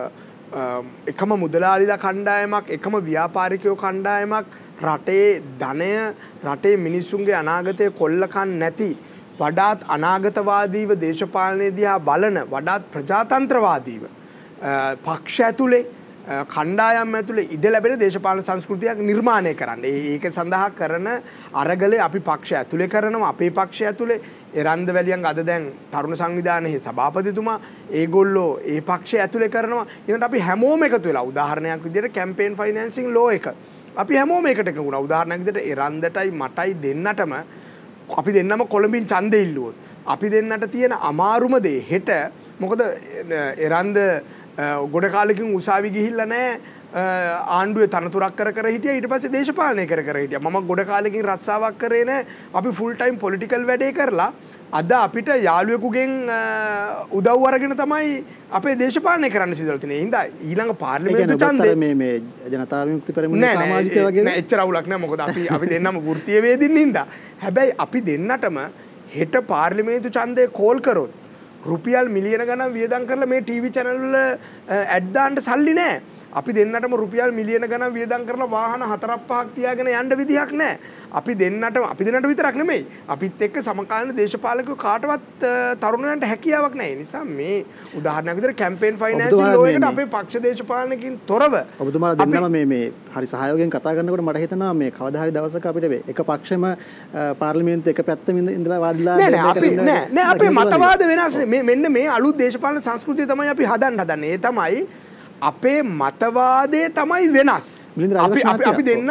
එකම මුදලාලිලා කණ්ඩායමක් එකම ව්‍යාපාරිකයෝ කණ්ඩායමක් රටේ ධනය රටේ මිනිස්සුන්ගේ අනාගතය කොල්ලකන් නැති වඩාත් අනාගතවාදීව දේශපාලනය දිහා බලන වඩාත් ප්‍රජාතන්ත්‍රවාදීව පක්ෂ ඇතුලේ කණ්ඩායම් ඇතුලේ ඉඩ ලැබෙන දේශපාලන සංස්කෘතියක් නිර්මාණය කරන්න. ඒක සඳහා කරන අරගලේ අපි පක්ෂ ඇතුලේ කරනවා අපේ පක්ෂ ඇතුලේ එරන්ද වැලියන් අද දැන් තරුණ සංවිධානයේ සභාපතිතුමා ඒගොල්ලෝ ඒ පක්ෂය ඇතුලේ කරනවා. ඊට අපි හැමෝම එකතු වෙලා උදාහරණයක් විදිහට කැම්පේන් ෆයිනෑන්සින් ලෝ එක අපි හැමෝම එකට එකතු වුණා. උදාහරණයක් විදිහට එරන්දටයි මටයි දෙන්නටම අපි දෙන්නම කොළඹින් ඡන්දෙ ඉල්ලුවොත් අපි දෙන්නට තියෙන අමාරුම දේ හෙට මොකද එරන්ද ගොඩ කාලෙකින් උසාවි ගිහිල්ලා නැහැ ආණ්ඩුවේ තනතුරක් කර කර හිටියා ඊට පස්සේ දේශපාලනය කර කර හිටියා මම ගොඩ කාලෙකින් රස්සාවක් කරේ නැහැ අපි ෆුල් ටයිම් පොලිටිකල් වැඩේ කරලා අද අපිට යාළුවෙකුගෙන් උදව් අරගෙන තමයි අපේ දේශපාලනය කරන්න සිදුවලා තියෙන්නේ. ඒ හින්දා ඊළඟ පාර්ලිමේන්තු ඡන්දේ මේ මේ ජනතා විමුක්ති පෙරමුණේ සමාජිකයෝ වගේ නෑ එච්චර අවුලක් නෑ මොකද අපි අපි දෙන්නම වෘත්තීය වේදින්න හින්දා. හැබැයි අපි දෙන්නටම හෙට පාර්ලිමේන්තු ඡන්දේ කෝල් කරොත් රුපියල් මිලියන ගණන් වියදම් කරලා මේ ටීවී channel වල ඇඩ් දාන්න සල්ලි නැහැ. අපි දෙන්නටම රුපියල් මිලියන ගණන් වියදම් කරලා වාහන හතරක් පහක් තියාගෙන යන්න විදිහක් නැහැ. අපි දෙන්නටම අපි දෙන්නට විතරක් නෙමෙයි. අපිත් එක්ක සමකාලීන දේශපාලකයෝ කාටවත් තරුණයන්ට හැකියාවක් නැහැ. ඒ නිසා මේ උදාහරණයක් විදිහට කැම්පේන් ෆයිනෑන්සින් ලෝ එකට අපේ පක්ෂ දේශපාලනකින් තොරව ඔබතුමාලා දෙන්නම මේ මේ හරි සහයෝගයෙන් කතා කරනකොට මට හිතෙනවා මේ කවදා හරි දවසක අපිට එක පක්ෂෙම පාර්ලිමේන්තු එක පැත්තෙම ඉඳලා වාඩිලා නෑ නෑ අපි නෑ නෑ අපේ මතවාද වෙනස් නේ. මෙන්න මේ අලුත් දේශපාලන සංස්කෘතිය තමයි අපි හදන්න හදන්නේ. ඒ තමයි අපේ මතවාදය තමයි වෙනස්. අපි අපි අපි දෙන්න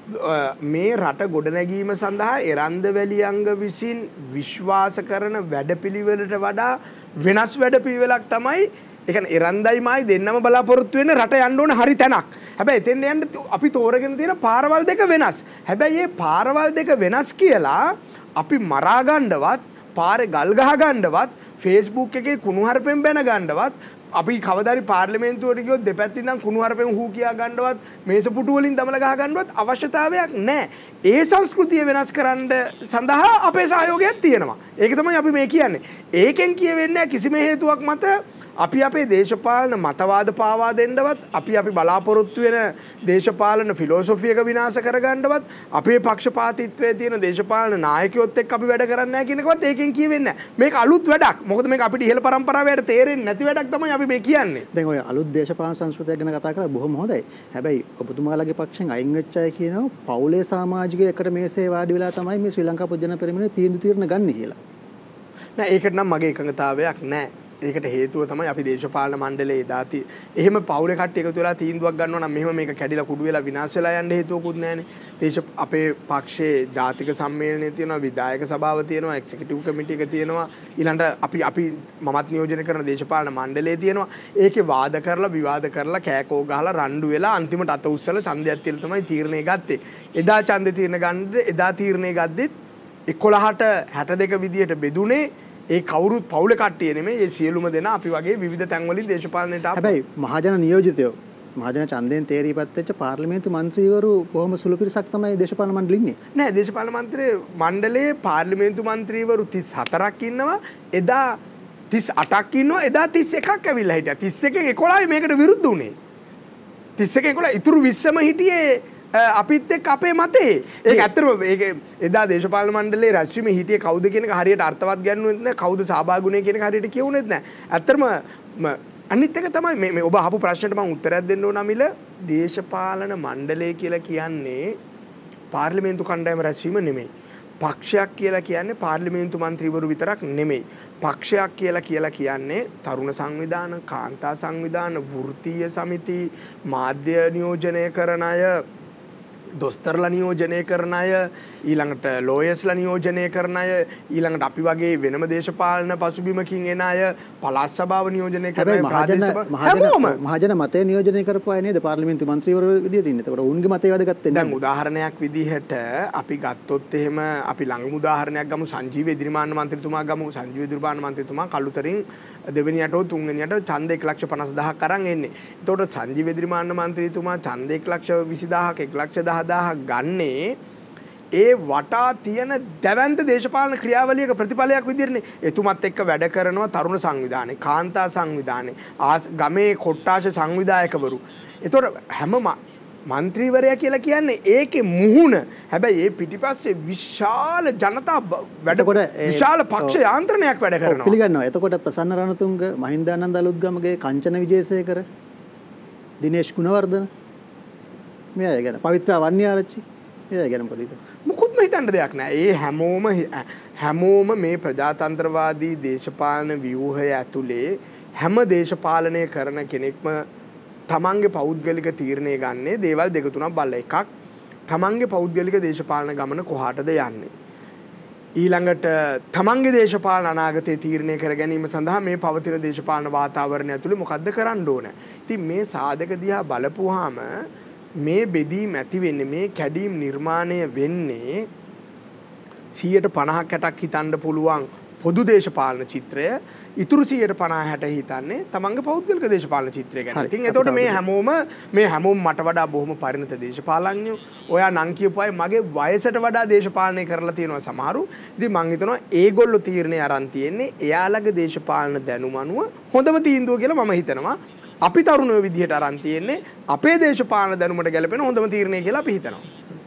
මේ රට ගොඩනැගීම සඳහා එරන්ද වැලියංග විසින් විශ්වාස කරන වැඩපිළිවෙලට වඩා වෙනස් වැඩපිළිවෙලක් තමයි ඒ කියන්නේ එරන්දයි මායි දෙන්නම බලාපොරොත්තු වෙන්නේ රට යන්න ඕන හරි තැනක්. හැබැයි එතෙන් යන්න අපි තෝරගෙන තියෙන පාරවල් දෙක වෙනස්. හැබැයි මේ පාරවල් දෙක වෙනස් කියලා අපි මරා ගන්නවත් පාරේ ගල් ගහ ගන්නවත් Facebook එකේ කුණුහරුපෙන් බැන ගන්නවත් අපි කවදාරි පාර්ලිමේන්තුවට ගියොත් දෙපැත්තෙන් ඉඳන් කුණුහරුපෙන් හූ කියා ගන්නවත් මේසපුටු වලින් දමල ගහ ගන්නවත් අවශ්‍යතාවයක් නැහැ. ඒ සංස්කෘතිය වෙනස් කරන්න සඳහා අපේ සහයෝගයක් තියෙනවා. ඒක තමයි අපි මේ කියන්නේ. ඒකෙන් කියවෙන්නේ කිසිම හේතුවක් මත අපි අපේ දේශපාලන මතවාද පාවා දෙන්නවත් අපි අපි බලාපොරොත්තු වෙන දේශපාලන ෆිලොසොෆි එක විනාශ කරගන්නවත් අපේ පක්ෂපාතීත්වයේ තියෙන දේශපාලන නායකයොත් එක්ක අපි වැඩ කරන්නේ නැහැ කියන එකවත් ඒකෙන් කියවෙන්නේ නැහැ. මේක අලුත් වැඩක්. මොකද මේක අපිට ඉහළ පරම්පරාවට තේරෙන්නේ නැති වැඩක් තමයි අපි මේ කියන්නේ. දැන් ඔය අලුත් දේශපාලන සංස්කෘතිය ගැන කතා කරලා බොහොම හොඳයි. හැබැයි ඔබතුමාලගේ පක්ෂෙන් අයින් වෙච්ච අය කියනවා පවුලේ සමාජිකයෝ එකට මේසේ වාඩි වෙලා තමයි මේ ශ්‍රී ලංකා පොදු ජන පෙරමුණේ තීන්දුව తీරන ගන්න කියලා. නෑ ඒකට නම් මගේ එකඟතාවයක් නෑ. ඒකට හේතුව තමයි අපි දේශපාලන මණ්ඩලයේ දාති එහෙම පවුලේ කට්ටිය එකතු වෙලා තීන්දුවක් ගන්නවා නම් මෙහෙම මේක කැඩිලා කුඩු වෙලා විනාශ වෙලා යන්න හේතුවකුත් නැහැනේ. දේශ අපේ පක්ෂයේ ජාතික සම්මේලනය තියෙනවා, විධායක සභාව තියෙනවා, එක්සිකියුටිව් කමිටි එක තියෙනවා. ඊළඟට අපි අපි මමත් නියෝජනය කරන දේශපාලන මණ්ඩලය තියෙනවා. ඒකේ වාද කරලා විවාද කරලා කෑකෝ ගහලා රණ්ඩු වෙලා අන්තිමට අත උස්සලා ඡන්දයක් තියලා තමයි තීරණය ගත්තේ. එදා ඡන්දේ තීරණ ගන්න එදා තීරණය ගද්දිත් එකොළහට හැට දෙක විදියට බෙදුනේ ඒ කවුරුත් පවුලේ කට්ටිය නෙමෙයි ඒ සියලුම දෙනා අපි වගේ විවිධ තැන්වලින් දේශපාලනයට ආපු. හැබැයි මහජන නියෝජිතයෝ මහජන ඡන්දයෙන් තේරීපත් වෙච්ච පාර්ලිමේන්තු මන්ත්‍රීවරු බොහොම සුළු පිරිසක් තමයි දේශපාලන මණ්ඩලෙ ඉන්නේ. නෑ දේශපාලන මන්ත්‍රී මණ්ඩලයේ පාර්ලිමේන්තු මන්ත්‍රීවරු තිස් හතරක් ඉන්නවා. එදා තිස් අටක් ඉන්නවා. එදා තිස් එකක් ඇවිල්ලා හිටියා. තිස් එකෙන් එකොළහයි මේකට විරුද්ධ වුණේ. තිස් එකෙන් එකොළහ ඉතුරු විස්සම හිටියේ අපිත් එක්ක අපේ මතේ. ඒක ඇත්තටම ඒක එදා දේශපාලන මණ්ඩලයේ රැස්වීමේ හිටියේ කවුද කියන එක හරියට අර්ථවත් ගන්නුවෙත් නැහැ. කවුද සහභාගී කියන එක හරියට කියුණෙත් නැහැ. ඇත්තටම අනිත් එක තමයි මේ මේ ඔබ අහපු ප්‍රශ්නෙට මම උත්තරයක් දෙන්න ඕන අමිල. දේශපාලන මණ්ඩලය කියලා කියන්නේ පාර්ලිමේන්තු කණ්ඩායම රැස්වීම නෙමෙයි. පක්ෂයක් කියලා කියන්නේ පාර්ලිමේන්තු මන්ත්‍රීවරු විතරක් නෙමෙයි. පක්ෂයක් කියලා කියලා කියන්නේ තරුණ සංවිධාන, කාන්තා සංවිධාන, වෘත්තීය සමිති, මාධ්‍ය නියෝජනය කරන අය, දොස්තරලා නියෝජනය කරන අය, ඊළඟට ලෝයර්ස්ලා නියෝජනය කරන අය, ඊළඟට අපි වගේ වෙනම දේශපාලන පසුබිමකින් එන අය, පළාත් සභාව නියෝජනය කරන අය, ප්‍රාදේශ සභාව මහජන මතය නියෝජනය කරපු අය නේද පාර්ලිමේන්තු මන්ත්‍රීවරු විදියට ඉන්නේ. ඒකට උන්ගේ මතය වැදගත් වෙන්නේ. දැන් උදාහරණයක් විදිහට අපි ගත්තොත් එහෙම අපි ළඟම උදාහරණයක් ගමු. සංජීව එදිරිමාන මන්ත්‍රීතුමා ගමු. සංජීව එදිරිමාන මන්ත්‍රීතුමා කළුතරින් දෙවෙනියට හෝ තුන්වෙනියට ඡන්ද එක ලක්ෂ පනස් දහයක් අරන් එන්නේ. එතකොට සංජීව එදිරිමාන මන්ත්‍රීතුමා ඡන්ද එක ලක්ෂ විසි දහයක් එක ලක්ෂ දහ දහයක් ගන්නේ ඒ වටා තියෙන දැවැන්ත දේශපාලන ක්‍රියාවලියක ප්‍රතිඵලයක් විදිහටනේ එතුමත් එක්ක වැඩ කරනවා තරුණ සංවිධානයේ, කාන්තා සංවිධානයේ, ගමේ කොට්ටාශ සංවිධායකවරු. ඒතකොට හැම මන්ත්‍රීවරයා කියලා කියන්නේ ඒකේ මුහුණ. හැබැයි ඒ පිටිපස්සේ විශාල ජනතා වැඩ කොට විශාල පක්ෂ යාන්ත්‍රණයක් වැඩ කරනවා. පිළිගන්නවා. එතකොට ප්‍රසන්න රණතුංග, මහින්දානන්ද අලුත්ගමගේ කංචන විජේසේකර, දිනේෂ් ගුණවර්ධන මේ අය ගැන, පවිත්‍රා වන්නිආරච්චි මේ අය ගැන මොකද හිතන්නේ? මුකුත්ම හිතන්න දෙයක් නැහැ. ඒ හැමෝම හැමෝම මේ ප්‍රජාතන්ත්‍රවාදී දේශපාලන ව්‍යුහය ඇතුලේ හැම දේශපාලනය කරන කෙනෙක්ම තමන්ගේ පෞද්ගලික තීරණය ගන්නේ දේවල් දෙක තුනක් බලලා. එකක් තමන්ගේ පෞද්ගලික දේශපාලන ගමන කොහාටද යන්නේ. ඊළඟට තමන්ගේ දේශපාලන අනාගතයේ තීරණය කර ගැනීම සඳහා මේ පවතින දේශපාලන වාතාවරණය ඇතුලේ මොකද්ද කරන්න ඕන. ඉතින් මේ සාධක දිහා බලපුවාම මේ බෙදීම් ඇති වෙන්නේ, මේ කැඩීම් නිර්මාණය වෙන්නේ සියයට පනහක් හැටක් හිතන්න පුළුවන් පොදු දේශපාලන චිත්‍රය, ඉතුරු සියයට පනහ හැට හිතන්නේ තමන්ගේ පෞද්ගලික දේශපාලන චිත්‍රය ගැන. ඉතින් එතකොට මේ හැමෝම මේ හැමෝම මට වඩා බොහොම පරිණත දේශපාලඥයෝ. ඔයා නම් කියපු අය මගේ වයසට වඩා දේශපාලනය කරලා තියෙනවා සමහරු. ඉතින් මං හිතනවා ඒගොල්ලෝ තීරණේ අරන් තියෙන්නේ එයාලගේ දේශපාලන දැනුම අනුව හොඳම තීන්දුව කියලා මම හිතනවා. අපි තරුණයෝ විදිහට අරන් තියෙන්නේ අපේ දේශපාලන දැනුමට ගැලපෙන හොඳම තීරණය කියලා අපි හිතනවා.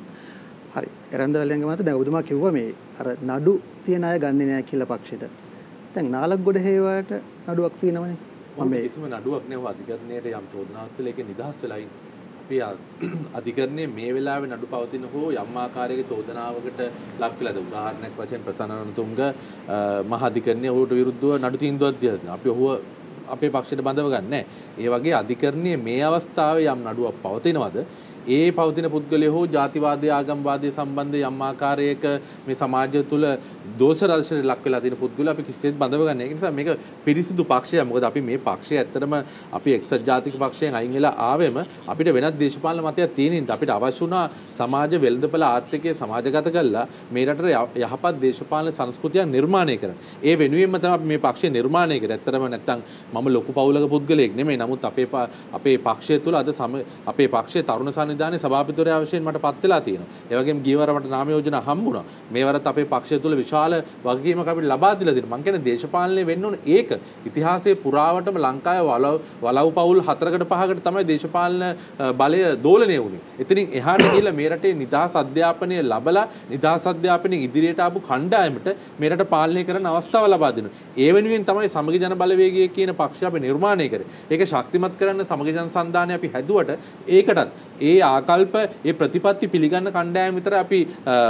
හරි. එරන්දවලියන්ගේ මත දැන් ඔබතුමා කිව්වා මේ අර නඩු තියන අය ගන්නෙ නෑ කියලා පක්ෂෙට. දැන් නාලක්ගොඩ හේවාට නඩුවක් තියෙනවනේ. මම කිසිම නඩුවක් නෑ. අධිකරණයට යම් චෝදනාවක් තුළ ඒක නිදහස් වෙලා ඉන්නේ. අපි අධිකරණයේ මේ වෙලාවේ නඩු පවතින හෝ යම් ආකාරයක චෝදනාවකට ලක් වෙලාද. උදාහරණයක් වශයෙන් ප්‍රසන්න රණතුංග මහ අධිකරණයේ ඔහුට විරුද්ධව නඩු තීන්දුවක් දීලා තියෙනවා. අපි ඔහුව අපේ පක්ෂයට බඳව ගන්න නෑ. ඒ වගේ අධිකරණයේ මේ අවස්ථාවේ යම් නඩුවක් පවතිනවද ඒ පවතින පුද්ගලයෝ හෝ ජාතිවාදය ආගම්වාදය සම්බන්ධ යම් ආකාරයක මේ සමාජය තුළ දෝෂ රාශියට ලක් වෙලා තියෙන පුද්ගලයෝ අපි කිසිසේත් බඳව ගන්න. ඒ නිසා මේක පිරිසිදු පක්ෂයක්. මොකද අපි මේ පක්ෂය ඇත්තටම අපි එක්සත් ජාතික පක්ෂයෙන් අයින් වෙලා ආවෙම අපිට වෙනත් දේශපාලන මතයක් තියෙන නිසා අපිට අවශ්‍ය වුණා සමාජ වෙළඳපොළ ආර්ථිකය සමාජගත කරලා මේ රටේ යහපත් දේශපාලන සංස්කෘතියක් නිර්මාණය කරන්න. ඒ වෙනුවෙන්ම තමයි අපි මේ පක්ෂය නිර්මාණය කරේ. ඇත්තටම නැත්තම් මම ලොකු පවුලක පුද්ගලයෙක් නෙමෙයි. නමුත් අපේ අපේ පක්ෂය තුළ අද අපේ පක්ෂයේ තරුණ දානේ සභාපතිවරයා වශයෙන් මට පත් වෙලා තියෙනවා. ඒ වගේම ගියවර මට නාම යෝජනා හම්බුණා. මේ වරත් අපේ පක්ෂය තුළ විශාල වගකීමක් අපිට ලබා දීලා තියෙනවා. මම කියන්නේ දේශපාලනය වෙන්න ඕන ඒක. ඉතිහාසයේ පුරාවටම ලංකාවේ වලව් වලව් පවුල් හතරකට පහකට තමයි දේශපාලන බලය දෝලණය වුණේ. එතනින් එහාට ගිහිල්ලා මේ රටේ නිදහස් අධ්‍යාපනය ලැබලා නිදහස් අධ්‍යාපනයෙන් ඉදිරියට ආපු කණ්ඩායමට මේ රට පාලනය කරන්න අවස්ථාව ලබා දෙනවා. ඒ වෙනුවෙන් තමයි සමගි ජන බලවේගය කියන පක්ෂය අපි නිර්මාණය කරේ. ඒක ශක්තිමත් කරන්න සමගි ජන සන්ධානය අපි හැදුවට ඒකටත් ඒ ආකල්ප ඒ ප්‍රතිපත්ති පිළිගන්න කණ්ඩායම විතර අපි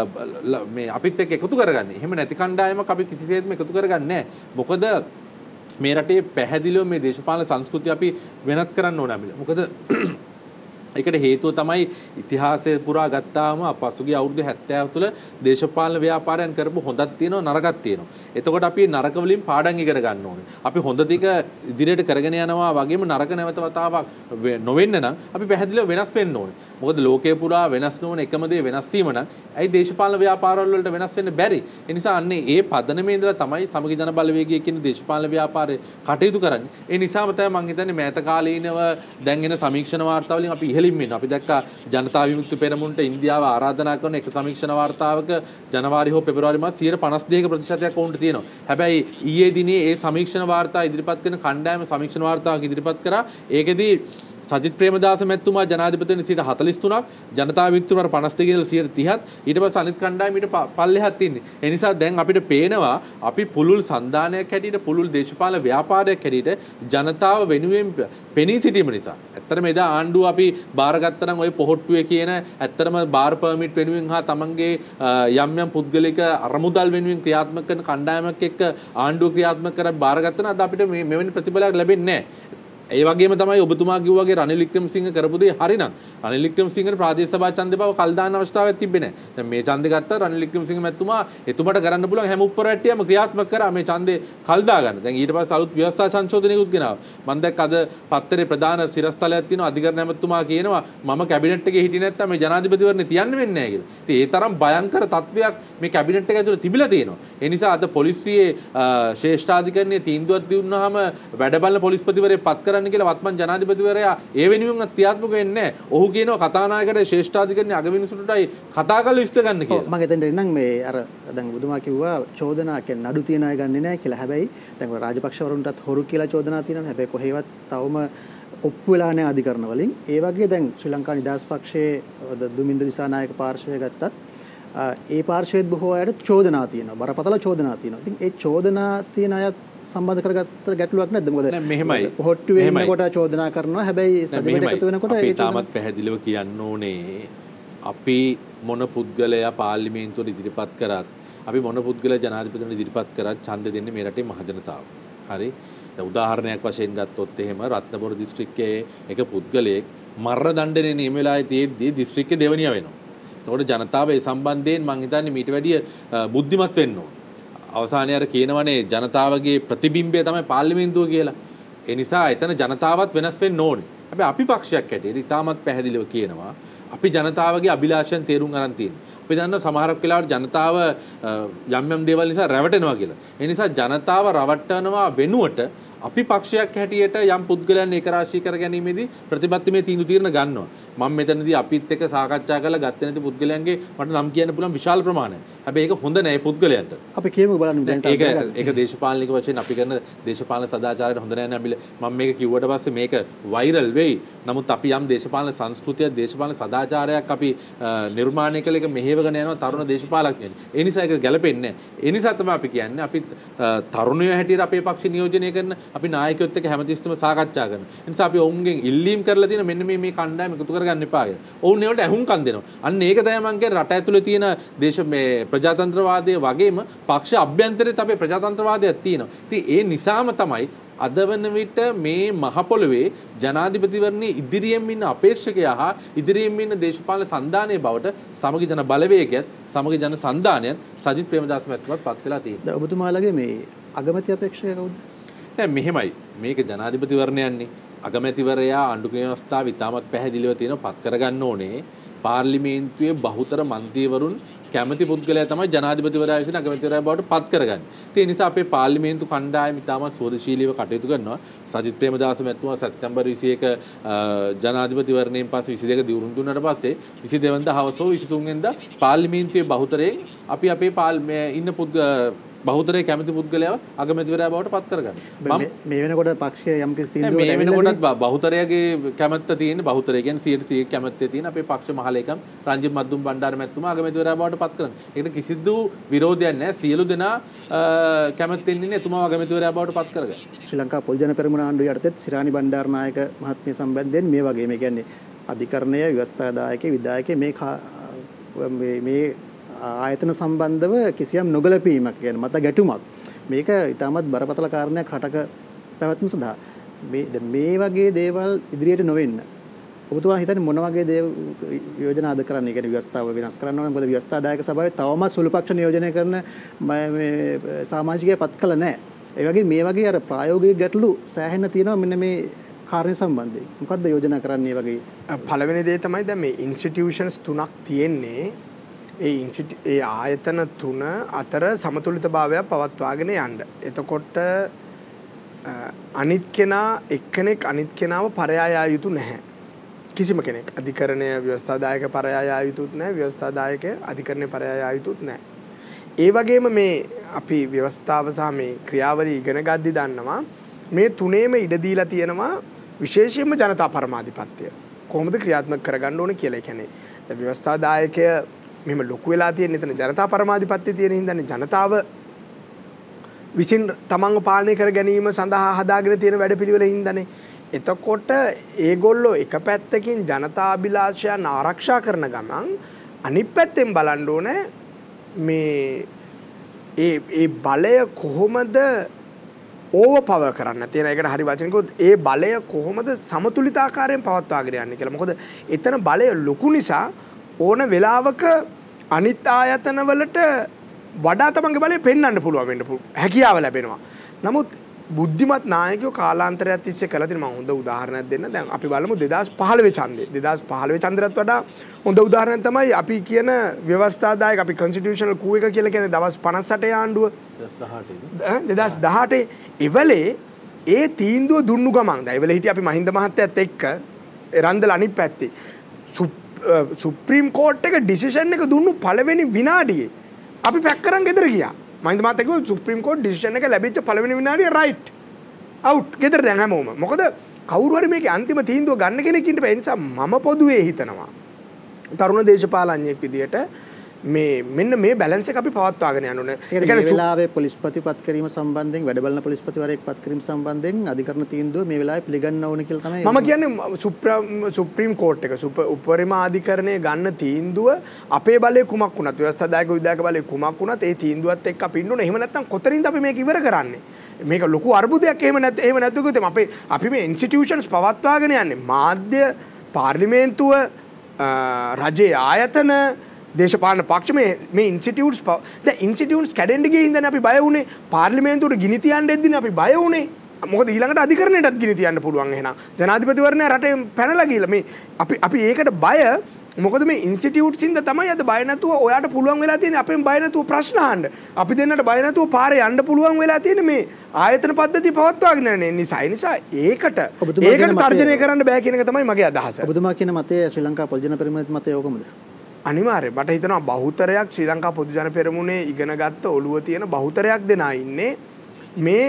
මේ අපිත් එක්ක එකතු කරගන්නේ. එහෙම නැති කණ්ඩායමක් අපි කිසිසේත්ම එකතු කරගන්නේ නැහැ. මොකද මේ රටේ පැහැදිලිව මේ දේශපාලන සංස්කෘතිය අපි වෙනස් කරන්න ඕන අපිට. මොකද ඒකට හේතුව තමයි ඉතිහාසය පුරා ගත්තාම පසුගිය අවුරුදු හැත්තෑ තුළ දේශපාලන ව්‍යාපාරයන් කරපු හොඳක් තියෙනවා නරකක් තියෙනවා. එතකොට අපි නරක වලින් පාඩම් ඉගෙන ගන්න ඕනේ. අපි හොඳ ටික ඉදිරියට කරගෙන යනවා වගේම නරක නැවත වතාවක් නොවෙන්න නම් අපි පැහැදිලිව වෙනස් වෙන්න ඕනේ. මොකද ලෝකේ පුරා වෙනස් නොවන එකම දේ වෙනස් වීම නම් ඇයි දේශපාලන ව්‍යාපාරවල වලට වෙනස් වෙන්න බැරි? ඒ නිසා අන්නේ ඒ පදනමේ ඉඳලා තමයි සමගි ජන බලවේගය කියන දේශපාලන ව්‍යාපාරය කටයුතු කරන්නේ. ඒ නිසාම තමයි මම හිතන්නේ මෑත කාලීනව දැන් එන සමීක්ෂණ වාර්තා වලින් අපි අපි දැක්කා ජනතා විමුක්ති පෙරමුණට ඉන්දියාව ආරාධනා කරන එක සමීක්ෂණ වාර්තාවක ජනවාරි හෝ පෙබරවාරි මාස සියයට පනස් දෙකක ප්‍රතිශතයක් වුන්ට තියෙනවා. හැබැයි ඊයේ දිනේ ඒ සමීක්ෂණ වාර්තා ඉදිරිපත් කරන කණ්ඩායම සමීක්ෂණ වාර්තාවක් ඉදිරිපත් කරා. ඒකෙදී සජිත් ප්‍රේමදාස මැතිතුමා ජනාධිපතිතුමනි සියයට හතළිස් තුනක් ජනතා විමුක්තිතුමාට පනස් දෙක ඉඳලා සියයට තිහක් ඊට පස්සේ අනිත් කණ්ඩායම ඊට පල්ලෙහාත් ඉන්නේ. ඒ නිසා දැන් අපිට පේනවා අපි පුළුල් සන්දානයක් හැටියට පුළුල් දේශපාලන ව්‍යාපාරයක් හැටියට ජනතාව වෙනුවෙන් පෙනී සිටීම නිසා. ඇත්තටම එදා ආණ්ඩුව අපි බාරගත්තා නම් ওই පොහොට්ටුවේ කියන ඇත්තටම බාර් පර්මිට් වෙනුවෙන් හා තමන්ගේ යම් යම් පුද්ගලික අරමුදල් වෙනුවෙන් ක්‍රියාත්මක කරන කණ්ඩායමක් එක්ක ආණ්ඩුව ක්‍රියාත්මක කරලා බාරගත්තා නම් අද අපිට මේ මෙවැනි ප්‍රතිඵලයක් ලැබෙන්නේ නැහැ. ඒ වගේම තමයි ඔබතුමා කිව්වා වගේ රනිල් වික්‍රමසිංහ කරපු දේ හරිනම් රනිල් වික්‍රමසිංහට ප්‍රාදේශීය සභා ඡන්දේ බව කල් දාන්න අවස්ථාවක් තිබෙන්නේ නැහැ. දැන් මේ ඡන්දේ ගත්තා රනිල් වික්‍රමසිංහ මැතිතුමා එතුමාට කරන්න පුළුවන් හැම උප්පරවැට්ටියම ක්‍රියාත්මක කරා මේ ඡන්දේ කල් දාගන්න. දැන් ඊට පස්සේ අලුත් ව්‍යවස්ථා සංශෝධනයකුත් ගෙනාවා. මම දැක්ක අද පත්තරේ ප්‍රධාන සිරස්තලයක් තියෙනවා අධිකරණ ඇමතුමා කියනවා මම කැබිනට් එකේ හිටියේ නැත්තම් මේ ජනාධිපතිවරණේ තියන්න වෙන්නේ නැහැ කියලා. ඉතින් ඒ තරම් භයංකර තත්වයක් මේ කැබිනට් එක ඇතුළේ තිබිලා තියෙනවා. ඒ නිසා අද පොලිසියේ ශ්‍රේෂ්ඨාධිකරණයේ තීන්දුවක් දුන්නාම වැඩ බලන පොලිස්පතිවරයෙක් පත් කර කරන්න කියලා වත්මන් ජනාධිපතිවරයා ඒ වෙනුවෙන් ක්‍රියාත්මක වෙන්නේ නැහැ. ඔහු කියනවා කතානායකට ශ්‍රේෂ්ඨාධිකරණයේ අගවිනිසුරුටයි කතා කරලා විශ්ත ගන්න කියලා. මම එතෙන්ට එන්නම් මේ අර දැන් ඔබතුමා කිව්වා චෝදනා කියන්නේ නඩු තියන අය ගන්නෙ නැහැ කියලා. හැබැයි දැන් ඔය රාජපක්ෂවරුන්ටත් හොරු කියලා චෝදනා තියෙනවා. හැබැයි කොහේවත් තවම ඔප්පු වෙලා නැහැ අධිකරණ වලින්. ඒ වගේ දැන් ශ්‍රී ලංකා නිදහස් පක්ෂයේ දුමින්ද දිසානායක පාර්ශවය ගත්තත් ඒ පාර්ශවයේත් බොහෝ අයට චෝදනා තියෙනවා. බරපතල චෝදනා තියෙනවා. ඉතින් ඒ චෝදනා තියෙන අයත් සම්බන්ධ කරගත්ත ගැටලුවක් නැද්ද? මොකද මෙහෙමයි. හොට්ටුවේ ඉන්නකොට චෝදනා කරනවා. හැබැයි සජිවට එකතු වෙනකොට ඒ තාමත් පැහැදිලිව කියන්න ඕනේ අපි මොන පුද්ගලයා පාර්ලිමේන්තුවට ඉදිරිපත් කරත් අපි මොන පුද්ගලයා ජනාධිපතිතුමන් ඉදිරිපත් කරත් ඡන්ද දෙන්නේ මේ රටේ මහජනතාව. හරි? දැන් උදාහරණයක් වශයෙන් ගත්තොත් එහෙම රත්නපුර දිස්ත්‍රික්කයේ එක පුද්ගලයෙක් මරණ දඬුවමේ නියම වෙලාවේ තියෙද්දී දිස්ත්‍රික්කයේ දෙවනියා වෙනවා. එතකොට ජනතාව ඒ සම්බන්ධයෙන් මම හිතන්නේ මීට වැඩිය බුද්ධිමත් වෙන්න ඕන. අවසානයේ අර කියනවනේ ජනතාවගේ ප්‍රතිබිම්බය තමයි පාර්ලිමේන්තුව කියලා. ඒ නිසා එතන ජනතාවත් වෙනස් වෙන්න ඕනේ. හැබැයි අපි පක්ෂයක් හැටියට ඉතාමත් පැහැදිලිව කියනවා අපි ජනතාවගේ අභිලාෂයන් තේරුම් ගන්න තියෙනවා. අපි දන්නවා සමහරක් වෙලාවට ජනතාව යම් යම් දේවල් නිසා රැවටෙනවා කියලා. ඒ නිසා ජනතාව රවට්ටනවා වෙනුවට අපි පක්ෂයක් හැටියට යම් පුද්ගලයන් ඒකරාශී කර ගැනීමේදී ප්‍රතිපත්තිමය තීන්දුව తీරන ගන්නවා. මම මෙතනදී අපිත් එක්ක සාකච්ඡා කරලා ගත්තේ නැති පුද්ගලයන්ගේ මට නම් කියන්න පුළුවන් විශාල ප්‍රමාණයක්. හැබැයි ඒක හොඳ නෑ පුද්ගලයන්ට. අපි කියමු බලන්න දැන් ඒක ඒක දේශපාලනික වශයෙන් අපි කරන දේශපාලන සදාචාරයට හොඳ නෑ නෑ මම මේක කිව්වට පස්සේ මේක වෛරල් වෙයි. නමුත් අපි යම් දේශපාලන සංස්කෘතියක් දේශපාලන සදාචාරයක් අපි නිර්මාණය කළ එක මෙහෙවගෙන යනවා තරුණ දේශපාලඥයන්. ඒ නිසා ඒක ගැලපෙන්නේ නෑ. ඒ නිසා තමයි අපි කියන්නේ අපි තරුණයෝ හැටියට අපේ පක්ෂ නියෝජනය කරන අපි නායකයොත් එක්ක හැමතිස්සෙම සාකච්ඡා කරනවා. ඒ නිසා අපි ඔවුන්ගෙන් ඉල්ලීම් කරලා තියෙන මෙන්න මේ මේ කණ්ඩායම එකතු කරගන්න එපා කියලා. ඔවුන් ඒවට ඇහුම්කන් දෙනවා. අන්න ඒක තමයි මම කියන්නේ රට ඇතුලේ තියෙන දේශ මේ ප්‍රජාතන්ත්‍රවාදයේ වගේම පක්ෂ අභ්‍යන්තරයේත් අපේ ප්‍රජාතන්ත්‍රවාදයක් තියෙනවා. ඉතින් ඒ නිසාම තමයි අද වන විට මේ මහ පොළොවේ ජනාධිපතිවරණයේ ඉදිරියෙන් ඉන්න අපේක්ෂකයා හා ඉදිරියෙන් ඉන්න දේශපාලන සන්ධානයේ බවට සමගි ජන බලවේගයත් සමගි ජන සන්ධානයත් සජිත් ප්‍රේමදාස මහත්මයාත් පත් වෙලා තියෙනවා. ඔබතුමාලගේ මේ අගමැති අපේක්ෂකයා කවුද? දැන් මෙහෙමයි මේක ජනාධිපතිවරණයන්නේ අගමැතිවරයා ආණ්ඩුක්‍රම ව්‍යවස්ථාව ඉතාමත් පැහැදිලිව තියෙනවා පත් කරගන්න ඕනේ පාර්ලිමේන්තුවේ බහුතර මන්ත්‍රීවරුන් කැමති පුද්ගලයා තමයි ජනාධිපතිවරයා විසින් අගමැතිවරයා බවට පත් කරගන්නේ. ඒ නිසා අපේ පාර්ලිමේන්තු කණ්ඩායම ඉතාමත් සෝදශීලීව කටයුතු කරනවා. සජිත් ප්‍රේමදාස මහත්මයා සැප්තැම්බර් විසිඑක ජනාධිපතිවරණයෙන් පස්සේ විසිදෙක දියුණු දුන්නාට පස්සේ විසිදෙක වෙනිදා හවස හෝ විසිතුන් වෙනිදා පාර්ලිමේන්තුවේ බහුතරයෙන් අපි අපේ ඉන්න බහුතරයේ කැමති පුද්ගලයාව අගමැතිවරයා බවට පත් කරගන්න. මම මේ වෙනකොට පක්ෂය යම් කිසි තීන්දුවකට මේ වෙනකොටත් බහුතරයගේ කැමැත්ත තියෙන බහුතරය කියන්නේ සියයට සියයක් කැමැත්තේ තියෙන අපේ පක්ෂ මහලේකම් රංජිත් මද්දුම් බණ්ඩාර මැතිතුමා අගමැතිවරයා බවට පත් කරනවා. ඒකට කිසිදු විරෝධයක් නැහැ. සියලු දෙනා කැමැත්තෙන් ඉන්නේ එතුමාව අගමැතිවරයා බවට පත් කරගන්න. ශ්‍රී ලංකා පොදු ජන පෙරමුණ ආණ්ඩුව යටතේ සිරානි බණ්ඩාරනායක මහත්මිය සම්බන්ධයෙන් මේ වගේ මේ කියන්නේ අධිකරණය ව්‍යවස්ථාදායකේ විධායකේ මේ මේ ආයතන සම්බන්ධව කිසියම් නොගැලපීමක් කියන්නේ මත ගැටුමක් මේක ඉතාමත් බරපතල කාරණයක් රටක පැවැත්ම සඳහා මේ මේ වගේ දේවල් ඉදිරියට නොවෙන්න ඔබතුමා හිතන්නේ මොන වගේ දේ යෝජනාද කරන්නේ? කියන්නේ ව්‍යවස්ථාව වෙනස් කරන්න ඕනේ. මොකද ව්‍යවස්ථාදායක සභාවේ තවමත් සුළු පක්ෂ නියෝජනය කරන මේ සමාජිකය පත් කළ නැහැ. ඒ වගේ මේ වගේ අර ප්‍රායෝගික ගැටලු සෑහෙන්න තියෙනවා මෙන්න මේ කාර්ය සම්බන්ධයෙන්. මොකද්ද යෝජනා කරන්නේ වගේ? පළවෙනි දේ තමයි දැන් මේ ඉන්ස්ටිටියුෂන්ස් තුනක් තියෙන්නේ. ඒ ඉන්සිටි ඒ ආයතන තුන අතර සමතුලිතභාවයක් පවත්වාගෙන යන්න. එතකොට අනිත් කෙනා එක්කෙනෙක් අනිත් කෙනාව පරයා යා යුතු නැහැ. කිසිම කෙනෙක් අධිකරණය ව්‍යවස්ථාදායක පරයා යා යුතුත් නැහැ. ව්‍යවස්ථාදායක අධිකරණය පරයා යා යුතුත් නැහැ. ඒ වගේම මේ අපි ව්‍යවස්ථාව සහ මේ ක්‍රියාවලිය ඉගෙන ගද්දි දන්නවා මේ තුනේම ඉඩ දීලා තියෙනවා විශේෂයෙන්ම ජනතා පරමාධිපත්‍ය. කොහොමද ක්‍රියාත්මක කරගන්න ඕනේ කියලා. ඒ කියන්නේ දැන් ව්‍යවස්ථාදායකය මෙහෙම ලොකු වෙලා තියෙන එතන ජනතා පරමාධිපත්‍ය තියෙන හින්දානේ ජනතාව විසින් තමන්ව පාලනය කර ගැනීම සඳහා හදාගෙන තියෙන වැඩපිළිවෙල හින්දානේ. එතකොට ඒගොල්ලෝ එක පැත්තකින් ජනතාභිලාෂයන් ආරක්ෂා කරන ගමන් අනිත් පැත්තෙන් බලන්න ඕනේ මේ ඒ ඒ බලය කොහොමද ඕවර් පවර් කරන්න තියෙන. ඒකට හරි වචන කිව්වොත් ඒ බලය කොහොමද සමතුලිතාකාරයෙන් පවත්වාගෙන යන්නේ කියලා. මොකද එතන බලය ලොකු නිසා ඕන වෙලාවක අනිත් ආයතන වලට වඩා තමන්ගේ බලය පෙන්වන්න පුළුවන් වෙන්න හැකියාව ලැබෙනවා. නමුත් බුද්ධිමත් නායකයෝ කාලාන්තරයක් තිස්සේ කළා තියෙන මම හොඳ උදාහරණයක් දෙන්න. දැන් අපි බලමු දෙදාස් පහළොව ඡන්දේ. දෙදාස් පහළොව ඡන්දරත් වඩා හොඳ උදාහරණයක් තමයි අපි කියන ව්‍යවස්ථාදායක අපි කොන්ස්ටිටියුෂනල් කූ එක කියලා කියන්නේ දවස් පනස් අටේ ආණ්ඩුව. දෙදාස් දහඅටේ එවලේ ඒ තීන්දුව දුන්නු ගමන් දැන් හිටිය අපි මහින්ද මහත්තයත් එක්ක එරන්දල අනිත් පැත්තේ සුප්‍රීම කෝට් එක ඩිසිෂන් එක දුන්නු පළවෙනි විනාඩියේ අපි පැක් කරන් ගෙදර ගියා. මහින්ද මහත්තයා කිව්වා සුප්‍රීම කෝට් ඩිසිෂන් එක ලැබිච්ච පළවෙනි විනාඩියේ රයිට් අවුට් ගෙදර දැන් හැමෝම. මොකද කවුරු හරි මේකේ අන්තිම තීන්දුව ගන්න කෙනෙක් ඉන්න බෑ. ඒ නිසා මම පොදුවේ හිතනවා තරුණ දේශපාලඥයෙක් විදියට මේ මෙන්න මේ බැලන්ස් එක අපි පවත්වාගෙන යන්න ඕනේ. ඒ කියන්නේ මේ වෙලාවේ පොලිස්පති පත් කිරීම සම්බන්ධයෙන් වැඩ බලන පොලිස්පතිවරයෙක් පත් කිරීම සම්බන්ධයෙන් අධිකරණ තීන්දුව මේ වෙලාවේ පිළිගන්න ඕනේ කියලා තමයි මම කියන්නේ සුප්‍රීම කෝට් එක උපරිම අධිකරණයේ ගන්න තීන්දුව අපේ බලයේ කුමක් වුණත් ව්‍යවස්ථාදායක විධායක බලයේ කුමක් වුණත් ඒ තීන්දුවත් එක්ක අපි ඉන්න ඕනේ. එහෙම නැත්නම් කොතනින්ද අපි මේක ඉවර කරන්නේ? මේක ලොකු අර්බුදයක්. එහෙම නැත්නම් එහෙම නැත්නම් කිව්වොත් අපේ අපි මේ ඉන්ස්ටිටියුෂන්ස් පවත්වාගෙන යන්නේ මාධ්‍ය පාර්ලිමේන්තුව රජයේ ආයතන දේශපාලන පක්ෂ මේ මේ ඉන්ස්ටිටියුට්ස් දැන් ඉන්ස්ටිටියුට්ස් කැඩෙන්න ගියේ හින්දානේ අපි බය වුනේ. පාර්ලිමේන්තුවට ගිනි තියන්න එද්දීනේ අපි බය වුනේ. මොකද ඊළඟට අධිකරණයටත් ගිනි තියන්න පුළුවන් එහෙනම්. ජනාධිපතිවරණය රටේ පැනලා ගිහලා මේ අපි අපි ඒකට බය මොකද මේ ඉන්ස්ටිටියුට්ස් ඉඳ තමයි අද බය නැතුව ඔයාට පුළුවන් වෙලා තියෙන්නේ අපෙන් බය නැතුව ප්‍රශ්න අහන්න. අපි දෙන්නට බය නැතුව පාරේ යන්න පුළුවන් වෙලා තියෙන්නේ මේ ආයතන පද්ධතිය පවත්වාගෙන යන නිසා. ඒ නිසා ඒකට ඒකට තර්ජනය කරන්න බෑ කියන එක තමයි මගේ අදහස. ඔබතුමා කියන මතය ශ්‍රී ලංකා පොදු ජන පෙරමුණේ මතය ඕකමද? අනිවාර්යයෙන් මට හිතෙනවා බහුතරයක් ශ්‍රී ලංකා පොදු ජන පෙරමුණේ ඉගෙන ගත්ත ඔළුව තියෙන බහුතරයක් දෙනා ඉන්නේ මේ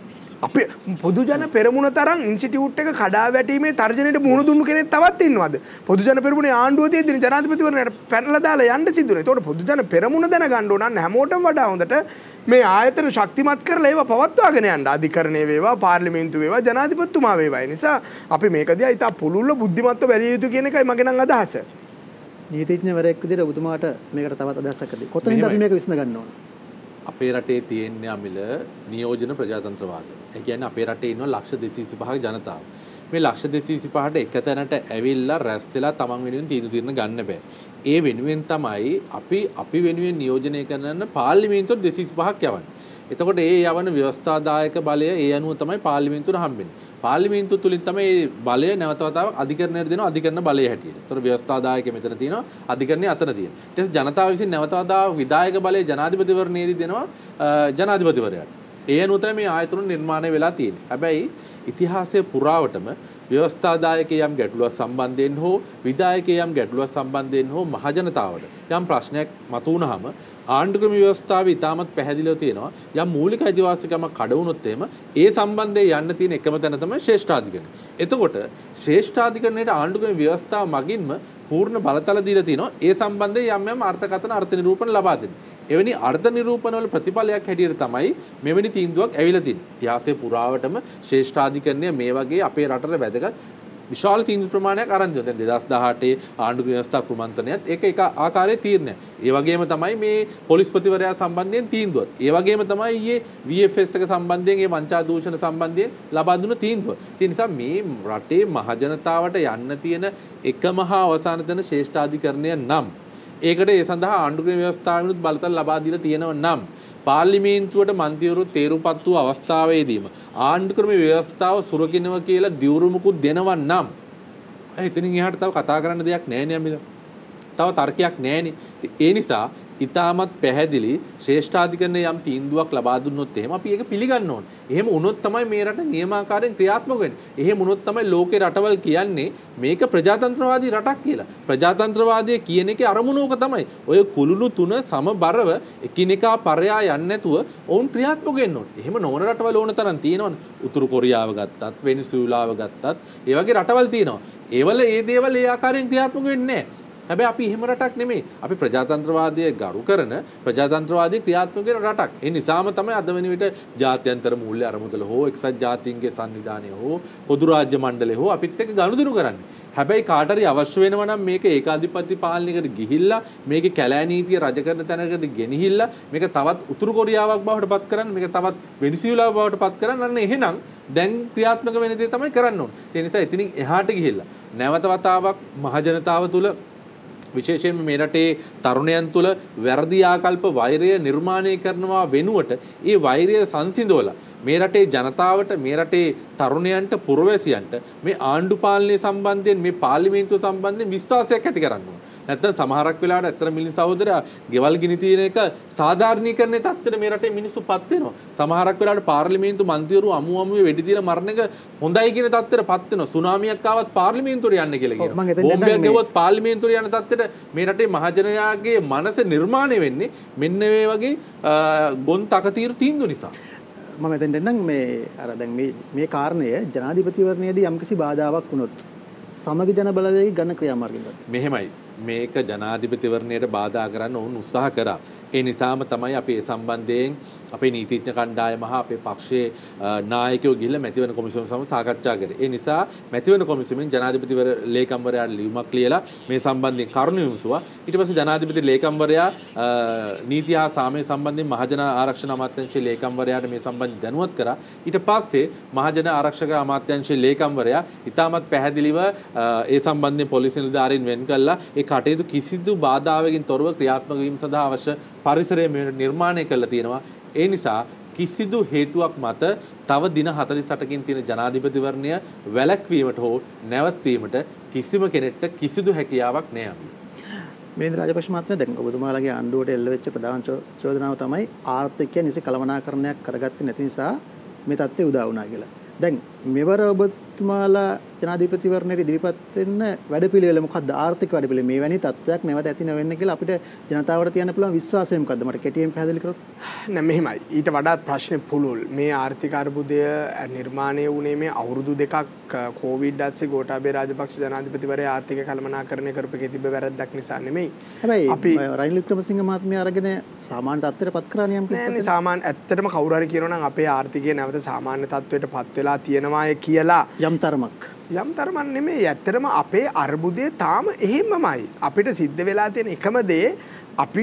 අපේ පොදු ජන පෙරමුණ තරම් ඉන්ස්ටිටියුට් එක කඩා වැටීමේ තර්ජනයට මුහුණ දුන්නු කෙනෙක් තවත් ඉන්නවද? පොදු ජන පෙරමුණේ ආණ්ඩුව තියෙද්දි ජනාධිපතිවරණයට පැනලා දාලා යන්න සිදුනේ. ඒතකොට පොදු ජන පෙරමුණ දැනගන්න ඕන නම් හැමෝටම වඩා හොඳට මේ ආයතන ශක්තිමත් කරලා ඒවා පවත්වාගෙන යන්න. අධිකරණයේ වේවා, පාර්ලිමේන්තු වේවා, ජනාධිපතිතුමා වේවා. ඒ නිසා අපි මේක දිහා ඉතා පුළුල්ව බුද්ධිමත්ව බැලිය යුතු කියන එකයි මගේ නම් අදහස. නීතිඥවරයෙක් විදිහට ඔබතුමාට මේකට තවත් අදහසක් ඇති. කොතනින්ද අපි මේක විසඳ ගන්න ඕන? අපේ රටේ තියෙන්නේ අමිල නියෝජන ප්‍රජාතන්ත්‍රවාදය. ඒ කියන්නේ අපේ රටේ ඉන්න ලක්ෂ දෙසිය විසිපහක ජනතාව. මේ ලක්ෂ දෙසිය විසිපහට එක තැනට ඇවිල්ලා රැස් වෙලා තමන් වෙනුවෙන් තීන්දුව తీරන ගන්න බෑ. ඒ වෙනුවෙන් තමයි අපි අපි වෙනුවෙන් නියෝජනය කරන පාර්ලිමේන්තුවට දෙසිය විසිපහක් යවන්නේ. එතකොට ඒ යවන ව්‍යවස්ථාදායක බලය ඒ අනුව තමයි පාර්ලිමේන්තුවට හම්බෙන්නේ. පාර්ලිමේන්තුව තුලින් තමයි බලය නැවත වතාවක් අධිකරණයට දෙනවා අධිකරණ බලය හැටියට. ඒතකොට ව්‍යවස්ථාදායක මෙතන තියෙනවා අධිකරණයේ අතන තියෙනවා. ඊට පස්සේ ජනතාව විසින් නැවත වතාවක් විධායක බලය ජනාධිපතිවරණයේදී දෙනවා ජනාධිපතිවරයාට. ඒ අනුව තමයි මේ ආයතන නිර්මාණය වෙලා තියෙන්නේ. හැබැයි ඉතිහාසයේ පුරාවටම ව්‍යවස්ථාදායකයේ යම් ගැටලුවක් සම්බන්ධයෙන් හෝ විධායකයේ යම් ගැටලුවක් සම්බන්ධයෙන් හෝ මහජනතාවට යම් ප්‍රශ්නයක් මතුවුනහම ආණ්ඩුක්‍රම ව්‍යවස්ථාවේ ඉතාමත් පැහැදිලිව තියෙනවා යම් මූලික අයිතිවාසිකමක් කඩ වුණොත් එහෙම ඒ සම්බන්ධයෙන් යන්න තියෙන එකම තැන තමයි ශ්‍රේෂ්ඨාධිකරණය. එතකොට ශ්‍රේෂ්ඨාධිකරණයට ආණ්ඩුක්‍රම ව්‍යවස්ථාව මගින්ම පූර්ණ බලතල දීලා තිනවා ඒ සම්බන්ධයෙන් යම් යම් අර්ථකථන අර්ථ නිරූපණ ලබා දෙන්න. එවැනි අර්ථ නිරූපණ වල ප්‍රතිඵලයක් හැටියට තමයි මෙවැනි තීන්දුවක් ඇවිල්ලා තියෙන්නේ. ඉතිහාසයේ පුරාවටම ශ්‍රේෂ්ඨාධිකරණය මේ වගේ අපේ රටට වැදගත් විශාල තීන්දුව ප්‍රමාණයක් අරන් දෙනවා. දැන් දෙදාස් දහඅටේ ආණ්ඩුක්‍රම ව්‍යවස්ථා කුමන්ත්‍රණයත් ඒක එක ආකාරයේ තීරණයක්. ඒ වගේම තමයි මේ පොලිස්පතිවරයා සම්බන්ධයෙන් තීන්දුවත්. ඒ වගේම තමයි ඊයේ වී එෆ් එස් එක සම්බන්ධයෙන් ඒ වංචා දූෂණ සම්බන්ධයෙන් ලබා දුන්න තීන්දුව. ඒ නිසා මේ රටේ මහජනතාවට යන්න තියෙන එකම හා අවසාන තැන ශ්‍රේෂ්ඨාධිකරණය නම් ඒකට ඒ සඳහා ආණ්ඩුක්‍රම ව්‍යවස්ථාවිනුත් බලතල ලබා දීලා තියෙනව නම් පාර්ලිමේන්තුවට මන්ත්‍රීවරු තේරුපත් වූ අවස්ථාවේදීම ආණ්ඩුක්‍රම ව්‍යවස්ථාව සුරකින්නවා කියලා දිවුරුමකුත් දෙනවා නම් එතනින් එහාට තව කතා කරන්න දෙයක් නැහැ නේ අමිල. තව තර්කයක් නැහැ නේ. ඒ නිසා ඉතාමත් පැහැදිලි ශ්‍රේෂ්ඨාධිකරණයේ යම් තීන්දුවක් ලබා දුන්නොත් එහෙම අපි ඒක පිළිගන්න ඕනේ. එහෙම වුණොත් තමයි මේ රට නියමාකාරයෙන් ක්‍රියාත්මක වෙන්නේ. එහෙම වුණොත් තමයි ලෝකේ රටවල් කියන්නේ මේක ප්‍රජාතන්ත්‍රවාදී රටක් කියලා. ප්‍රජාතන්ත්‍රවාදයේ කියන එකේ අරමුණෝක තමයි. ඔය කුළුණු තුන සමබරව එකිනෙකා පරයා යන්නේ නැතුව ඔවුන් ක්‍රියාත්මක වෙන්න ඕනේ. එහෙම නොවන රටවල් ඕන තරම් තියෙනවනේ. උතුරු කොරියාව ගත්තත්, වෙනිසුලාව ගත්තත්, ඒ වගේ රටවල් තියෙනවා. ඒවල ඒ දේවල් ඒ ආකාරයෙන් ක්‍රියාත්මක වෙන්නේ නැහැ. හැබැයි අපි එහෙම රටක් නෙමෙයි. අපි ප්‍රජාතන්ත්‍රවාදයේ ගරු කරන ප්‍රජාතන්ත්‍රවාදී ක්‍රියාත්මක වෙන රටක්. ඒ නිසාම තමයි අද වෙන විට ජාත්‍යන්තර මූල්‍ය අරමුදල හෝ එක්සත් ජාතීන්ගේ සංවිධානය හෝ පොදු රාජ්‍ය මණ්ඩලය හෝ අපිත් එක්ක ගනුදෙනු කරන්නේ. හැබැයි කාට හරි අවශ්‍ය වෙනවා නම් මේක ඒකාධිපත්‍ය පාලනයකට ගිහිල්ලා මේකේ කැලෑ නීතිය රජ කරන තැනකට ගෙනහිල්ලා මේක තවත් උතුරු කොරියාවක් බවට පත් කරන්න මේක තවත් වෙනිසුලාව බවට පත් කරන්න අන්න එහෙනම් දැන් ක්‍රියාත්මක වෙන දේ තමයි කරන්න ඕනේ. ඒ නිසා එතනින් එහාට ගිහිල්ලා නැවත වතාවක් මහජනතාව තුළ විශේෂයෙන්ම මේ රටේ තරුණයන් තුළ වැරදි ආකල්ප වෛරය නිර්මාණය කරනවා වෙනුවට ඒ වෛරය සංසිඳවලා මේ රටේ ජනතාවට මේ රටේ තරුණයන්ට පුරවැසියන්ට මේ ආණ්ඩු පාලනය සම්බන්ධයෙන් මේ පාර්ලිමේන්තුව සම්බන්ධයෙන් විශ්වාසයක් ඇති කරන්න ඕන. නැත්නම් සමහරක් වෙලාවට ඇත්තට මිලින් සහෝදරයා ගෙවල් ගිනි තියෙන එක සාධාරණීකරණයේ තත්ත්වෙට මේ රටේ මිනිස්සුපත් වෙනවා. සමහරක් වෙලාවට පාර්ලිමේන්තු මන්ත්‍රීවරු අමු අමුවේ වෙඩි තියලා මරණ එක හොඳයි කියන තත්ත්වෙටපත් වෙනවා. සුනාමියක් ආවත් පාර්ලිමේන්තුවට යන්න කියලා කියනවා. බෝම්බයක් ගෙවුවොත් පාර්ලිමේන්තුවට යන තත්ත්වෙට මේ රටේ මහජනයාගේ මනස නිර්මාණය වෙන්නේ මෙන්න මේ වගේ ගොන් තකතිරු තීන්දුව නිසා. මම එතෙන් දෙන්නම් මේ අර දැන් මේ මේ කාරණය ජනාධිපතිවරණයේදී යම්කිසි බාධාවක් වුණොත් සමගි ජන බලවේගී ගන්න ක්‍රියාමාර්ගයක්. මෙහෙමයි මේක ජනාධිපතිවරණයට බාධා කරන්න ඔවුන් උත්සාහ කරා. ඒ නිසාම තමයි අපි ඒ සම්බන්ධයෙන් අපේ නීතිඥ කණ්ඩායම හා අපේ පක්ෂයේ නායකයෝ ගිහිල්ලා මැතිවරණ කොමිසම සමග සාකච්ඡා කරේ. ඒ නිසා මැතිවරණ කොමිසමෙන් ජනාධිපතිවර ලේකම්වරයාට ලියුමක් ලියලා මේ සම්බන්ධයෙන් කරුණු විමසුවා. ඊට පස්සේ ජනාධිපති ලේකම්වරයා නීති හා සාමය සම්බන්ධයෙන් මහජන ආරක්ෂණ අමාත්‍යාංශයේ ලේකම්වරයාට මේ සම්බන්ධයෙන් දැනුවත් කරා. ඊට පස්සේ මහජන ආරක්ෂක අමාත්‍යාංශයේ ලේකම්වරයා ඉතාමත් පැහැදිලිව ඒ සම්බන්ධයෙන් පොලිස් නිලධාරීන් වෙන් කළා. ඒ කටයුතු කිසිදු බාධාවකින් තොරව ක්‍රියාත්මක වීම සඳහා අවශ්‍ය පරිසරය නිර්මාණය කරලා තියෙනවා. ඒ නිසා කිසිදු හේතුවක් මත තව දින හතළිස් අටකින් තියෙන ජනාධිපතිවරණය වැළැක්වීමට හෝ නැවැත්වීමට කිසිම කෙනෙක්ට කිසිදු හැකියාවක් නැහැ. මිලින්ද රාජපක්ෂ මහත්මයා දැන් ඔබතුමාලගේ ආණ්ඩුවට එල්ල වෙච්ච ප්‍රධාන චෝදනාව තමයි ආර්ථිකය නිසි කළමනාකරණයක් කරගත්තේ නැති නිසා මේ තත්ත්වය උදා වුණා කියලා. දැන් මෙවර ඔබතුමාලා ජනාධිපතිවරණයට ඉදිරිපත් වෙන්න වැඩපිළිවෙල මොකක්ද? ආර්ථික වැඩපිළිවෙල මේ වැනි තත්ත්වයක් නැවත ඇති නොවෙන්න කියලා අපිට ජනතාවට තියන්න පුළුවන් විශ්වාසය මොකක්ද? මට කෙටියෙන් පැහැදිලි කරොත්. නෑ මෙහෙමයි. ඊට වඩාත් ප්‍රශ්නේ පුළුල්. මේ ආර්ථික අර්බුදය නිර්මාණය වුණේ මේ අවුරුදු දෙකක් කොවිඩ් ඇස්සේ ගෝඨාභය රාජපක්ෂ ජනාධිපතිවරයා ආර්ථික කළමනාකරණය කරපු තිබ්බ වැරද්දක් නිසා නෙමෙයි. හැබැයි අපි රනිල් වික්‍රමසිංහ මහත්මයා අරගෙන සාමාන්‍ය තත්ත්වයටපත් කරා නියම් කිව්වා. නෑනේ සාමාන්‍ය ඇත්තටම කවුරු හරි කියනවා නම් අපේ ආර්ථිකය නැවත සාමාන්‍ය තත්ත්වයටපත් වෙලා තියෙනවාය කියලා යම් තරමක් යම් තරමක් නෙමෙයි ඇත්තටම අපේ අර්බුදය තාම එහෙමමයි. අපිට සිද්ධ වෙලා තියෙන එකම දේ අපි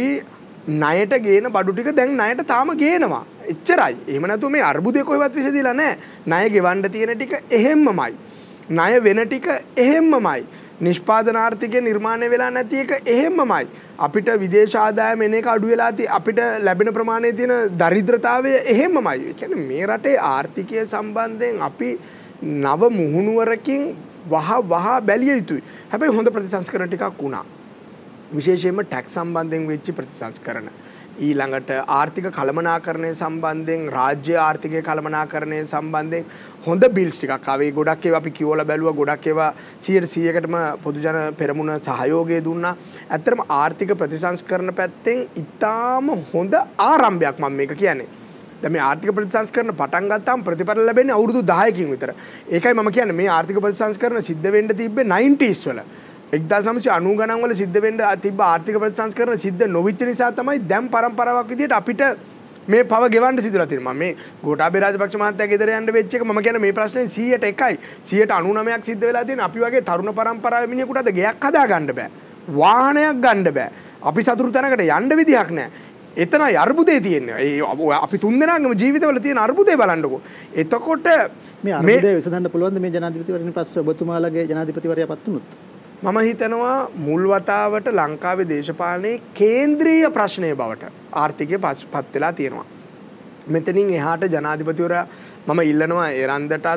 ණයට ගේන බඩු ටික දැන් ණයට තාම ගේනවා. එච්චරයි. එහෙම නැතුව මේ අර්බුදේ කොහෙවත් විසඳිලා නැහැ. ණය ගෙවන්න තියෙන ටික එහෙම්මමයි. ණය වෙන ටික එහෙම්මමයි. නිෂ්පාදන ආර්ථිකය නිර්මාණය වෙලා නැති එක එහෙම්මමයි. අපිට විදේශ ආදායම එන එක අඩු වෙලා තියෙ අපිට ලැබෙන ප්‍රමාණයේ තියෙන දරිද්‍රතාවය එහෙම්මමයි. ඒ කියන්නේ මේ රටේ ආර්ථිකය සම්බන්ධයෙන් අපි නව මුහුණුවරකින් වහ වහ බැලිය යුතුයි. හැබැයි හොඳ ප්‍රතිසංස්කරණ ටිකක් වුණා. විශේෂයෙන්ම ටැක්ස් සම්බන්ධයෙන් වෙච්ච ප්‍රතිසංස්කරණ. ඊළඟට ආර්ථික කළමනාකරණය සම්බන්ධයෙන් රාජ්‍ය ආර්ථිකය කළමනාකරණය සම්බන්ධයෙන් හොඳ බිල්ස් ටිකක් ආවේ. ගොඩක් ඒවා අපි කියවලා බැලුවා. ගොඩක් ඒවා සියයට සීයකටම පොදු ජන පෙරමුණ සහයෝගය දුන්නා. ඇත්තටම ආර්ථික ප්‍රතිසංස්කරණ පැත්තෙන් ඉතාම හොඳ ආරම්භයක් මම මේක කියන්නේ. දැන් මේ ආර්ථික ප්‍රතිසංස්කරණ පටන් ගත්තාම ප්‍රතිඵල ලැබෙන්නේ අවුරුදු දහයකින් විතර. ඒකයි මම කියන්නේ මේ ආර්ථික ප්‍රතිසංස්කරණ සිද්ධ වෙන්න තිබ්බේ නයින්ටීස් වල. එක්දාස් නවසිය අනූ ගණන් වල සිද්ධ වෙන්න තිබ්බ ආර්ථික ප්‍රතිසංස්කරණ සිද්ධ නොවිච්ච නිසා තමයි දැන් පරම්පරාවක් විදිහට අපිට මේ පව ගෙවන්න සිදුලා තියෙනවා. මම මේ ගෝඨාභය රාජපක්ෂ මහත්තයා ගෙදර යන්න වෙච්ච එක මම කියන්නේ මේ ප්‍රශ්නේ සීයට එකයි. සීයට අනූ නවයක් සිද්ධ වෙලා තියෙන අපි වගේ තරුණ පරම්පරාවේ මිනිහෙකුට අද ගෙයක් හදා ගන්න බෑ. වාහනයක් ගන්න බෑ. අපි සතුරු තැනකට යන්න විදිහක් නැහැ. එතනයි අර්බුදේ තියෙන්නේ. ඒ අපි තුන්දෙනාගේම ජීවිතවල තියෙන අර්බුදේ බලන්නකෝ. එතකොට මේ අර්බුදේ විසඳන්න පුළුවන්ද මේ ජනාධිපතිවරණය පස්සේ ඔබතුමාලගේ ජනාධිපතිවරයාපත් වුණොත්? මම හිතනවා මුල් වතාවට ලංකාවේ දේශපාලනයේ කේන්ද්‍රීය ප්‍රශ්නය බවට ආර්ථිකය පත් වෙලා තියෙනවා. මෙතනින් එහාට ජනාධිපතිවරයා මම ඉල්ලනවා එරන්දටත්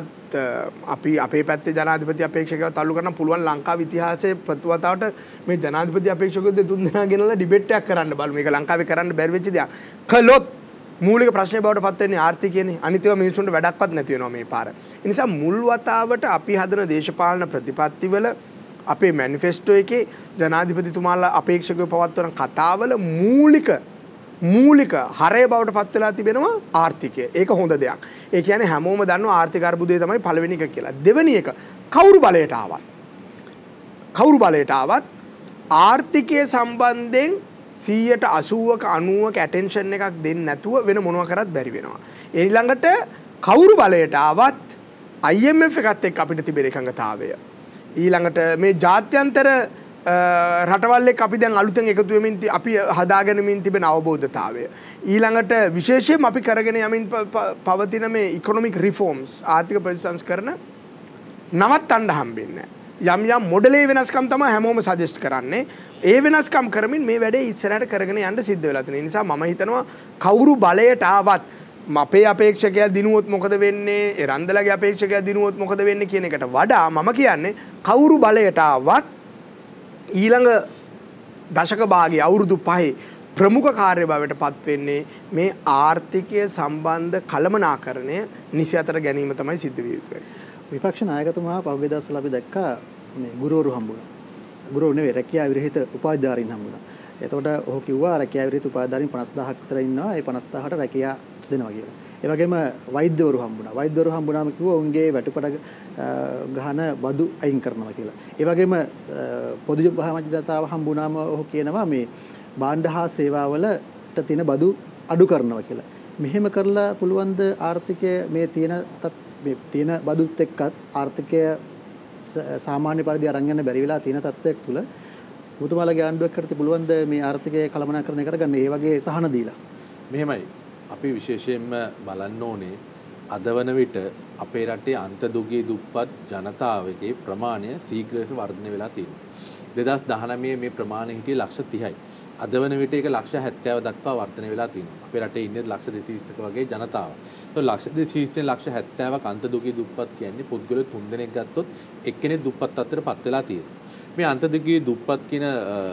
අපි අපේ පැත්තේ ජනාධිපති අපේක්ෂකව තල්ලු කරන්න පුළුවන් ලංකාවේ ඉතිහාසයේ ප්‍රතිවතාවට මේ ජනාධිපති අපේක්ෂකව දෙතුන් දෙනා ගෙනලා ඩිබේට් එකක් කරන්න බලමු. මේක ලංකාවේ කරන්න බැරි වෙච්ච දෙයක්. කළොත් මූලික ප්‍රශ්නේ බවට පත් වෙන්නේ ආර්ථිකයනේ. අනිත් ඒවා මිනිස්සුන්ට වැඩක්වත් නැති වෙනවා මේ පාර. ඒ නිසා මුල් වතාවට අපි හදන දේශපාලන ප්‍රතිපත්තිවල අපේ මැනිෆෙස්ටෝ එකේ ජනාධිපතිතුමාලා අපේක්ෂකව පවත්වන කතාවල මූලික මූලික හරය බවට පත් වෙලා තිබෙනවා ආර්ථිකය. ඒක හොඳ දෙයක්. ඒ කියන්නේ හැමෝම දන්නවා ආර්ථික අර්බුදය තමයි පළවෙනි එක කියලා. දෙවෙනි එක කවුරු බලයට ආවත් කවුරු බලයට ආවත් ආර්ථිකය සම්බන්ධයෙන් සීයට අසූවක අනූවක ඇටෙන්ෂන් එකක් දෙන්නේ නැතුව වෙන මොනවා කරත් බැරි වෙනවා. ඊළඟට කවුරු බලයට ආවත් I M F එකත් එක්ක අපිට තිබෙන එකඟතාවය. ඊළඟට මේ ජාත්‍යන්තර රටවල් එක්ක අපි දැන් අලුතෙන් එකතු වෙමින් අපි හදාගෙනමින් තිබෙන අවබෝධතාවය. ඊළඟට විශේෂයෙන්ම අපි කරගෙන යමින් පවතින මේ ඉකොනොමික් රිෆෝම්ස් ආර්ථික ප්‍රතිසංස්කරණ නවත්තන්න හම්බෙන්නේ යම් යම් මොඩලේ වෙනස්කම් තමයි හැමෝම සජෙස්ට් කරන්නේ. ඒ වෙනස්කම් කරමින් මේ වැඩේ ඉස්සරහට කරගෙන යන්න සිද්ධ වෙලා තියෙන නිසා මම හිතනවා කවුරු බලයට ආවත් අපේ අපේක්ෂකයා දිනුවොත් මොකද වෙන්නේ, එරන්දලගේ අපේක්ෂකයා දිනුවොත් මොකද වෙන්නේ කියන එකට වඩා මම කියන්නේ කවුරු බලයට ආවත් ඊළඟ දශක භාගයේ අවුරුදු පහේ ප්‍රමුඛ කාර්ය බවට පත් වෙන්නේ මේ ආර්ථිකය සම්බන්ධ කළමනාකරණය නිසි අතර ගැනීම තමයි සිද්ධ විය යුතු. විපක්ෂ නායකතුමා පහුගිය දවස්වල අපි දැක්කා මේ ගුරුවරු හම්බුණා. ගුරුවරු නෙවෙයි රැකියා විරහිත උපාධිධාරීන් හම්බුණා. එතකොට ඔහු කිව්වා රැකියා විරහිත උපාධිධාරීන් පනස් දහසක් විතර ඉන්නවා. ඒ පනස් දහසට රැකියා දෙනවා කියලා. ඒ වගේම වෛද්‍යවරු හම්බුණා. වෛද්‍යවරු හම්බුණාම කිව්වා උන්ගේ වැටුපඩ ගහන බදු අයින් කරනවා කියලා. ඒ වගේම පොදු ජනතාව හම්බුණාම ඔහු කියනවා මේ භාණ්ඩ හා සේවාවලට තියෙන බදු අඩු කරනවා කියලා. මෙහෙම කරලා පුළුවන් ද ආර්ථිකය මේ තියෙන මේ තියෙන බදුත් එක්කත් ආර්ථිකය සාමාන්‍ය පරිදි අරන් යන්න බැරි වෙලා තියෙන තත්ත්වයක් තුල ඔබතුමාලගේ ආණ්ඩුවක් කරති පුළුවන් ද මේ ආර්ථිකය කළමනාකරණය කරගන්න ඒ වගේ සහන දීලා? මෙහෙමයි. අපි විශේෂයෙන්ම බලන්න ඕනේ අද වන විට අපේ රටේ අන්ත දුගී දුප්පත් ජනතාවගේ ප්‍රමාණය ශීඝ්‍රව වර්ධනය වෙලා තියෙනවා. දෙදහස් දහනවයේ මේ ප්‍රමාණය හිටියේ ලක්ෂ තිහයි. අද වන විට ඒක ලක්ෂ හැත්තෑව දක්වා වර්ධනය වෙලා තියෙනවා. අපේ රටේ ඉන්නේ ලක්ෂ දෙසිය විස්සක වගේ ජනතාව. ඒක ලක්ෂ දෙසිය විස්සෙන් ලක්ෂ හැත්තෑවක් අන්ත දුගී දුප්පත් කියන්නේ පුද්ගලයෝ තුන් දෙනෙක් ගත්තොත් එක්කෙනෙක් දුප්පත් තත්ත්වයට පත් වෙලා තියෙනවා. මේ අන්ත දුගී දුප්පත් කියන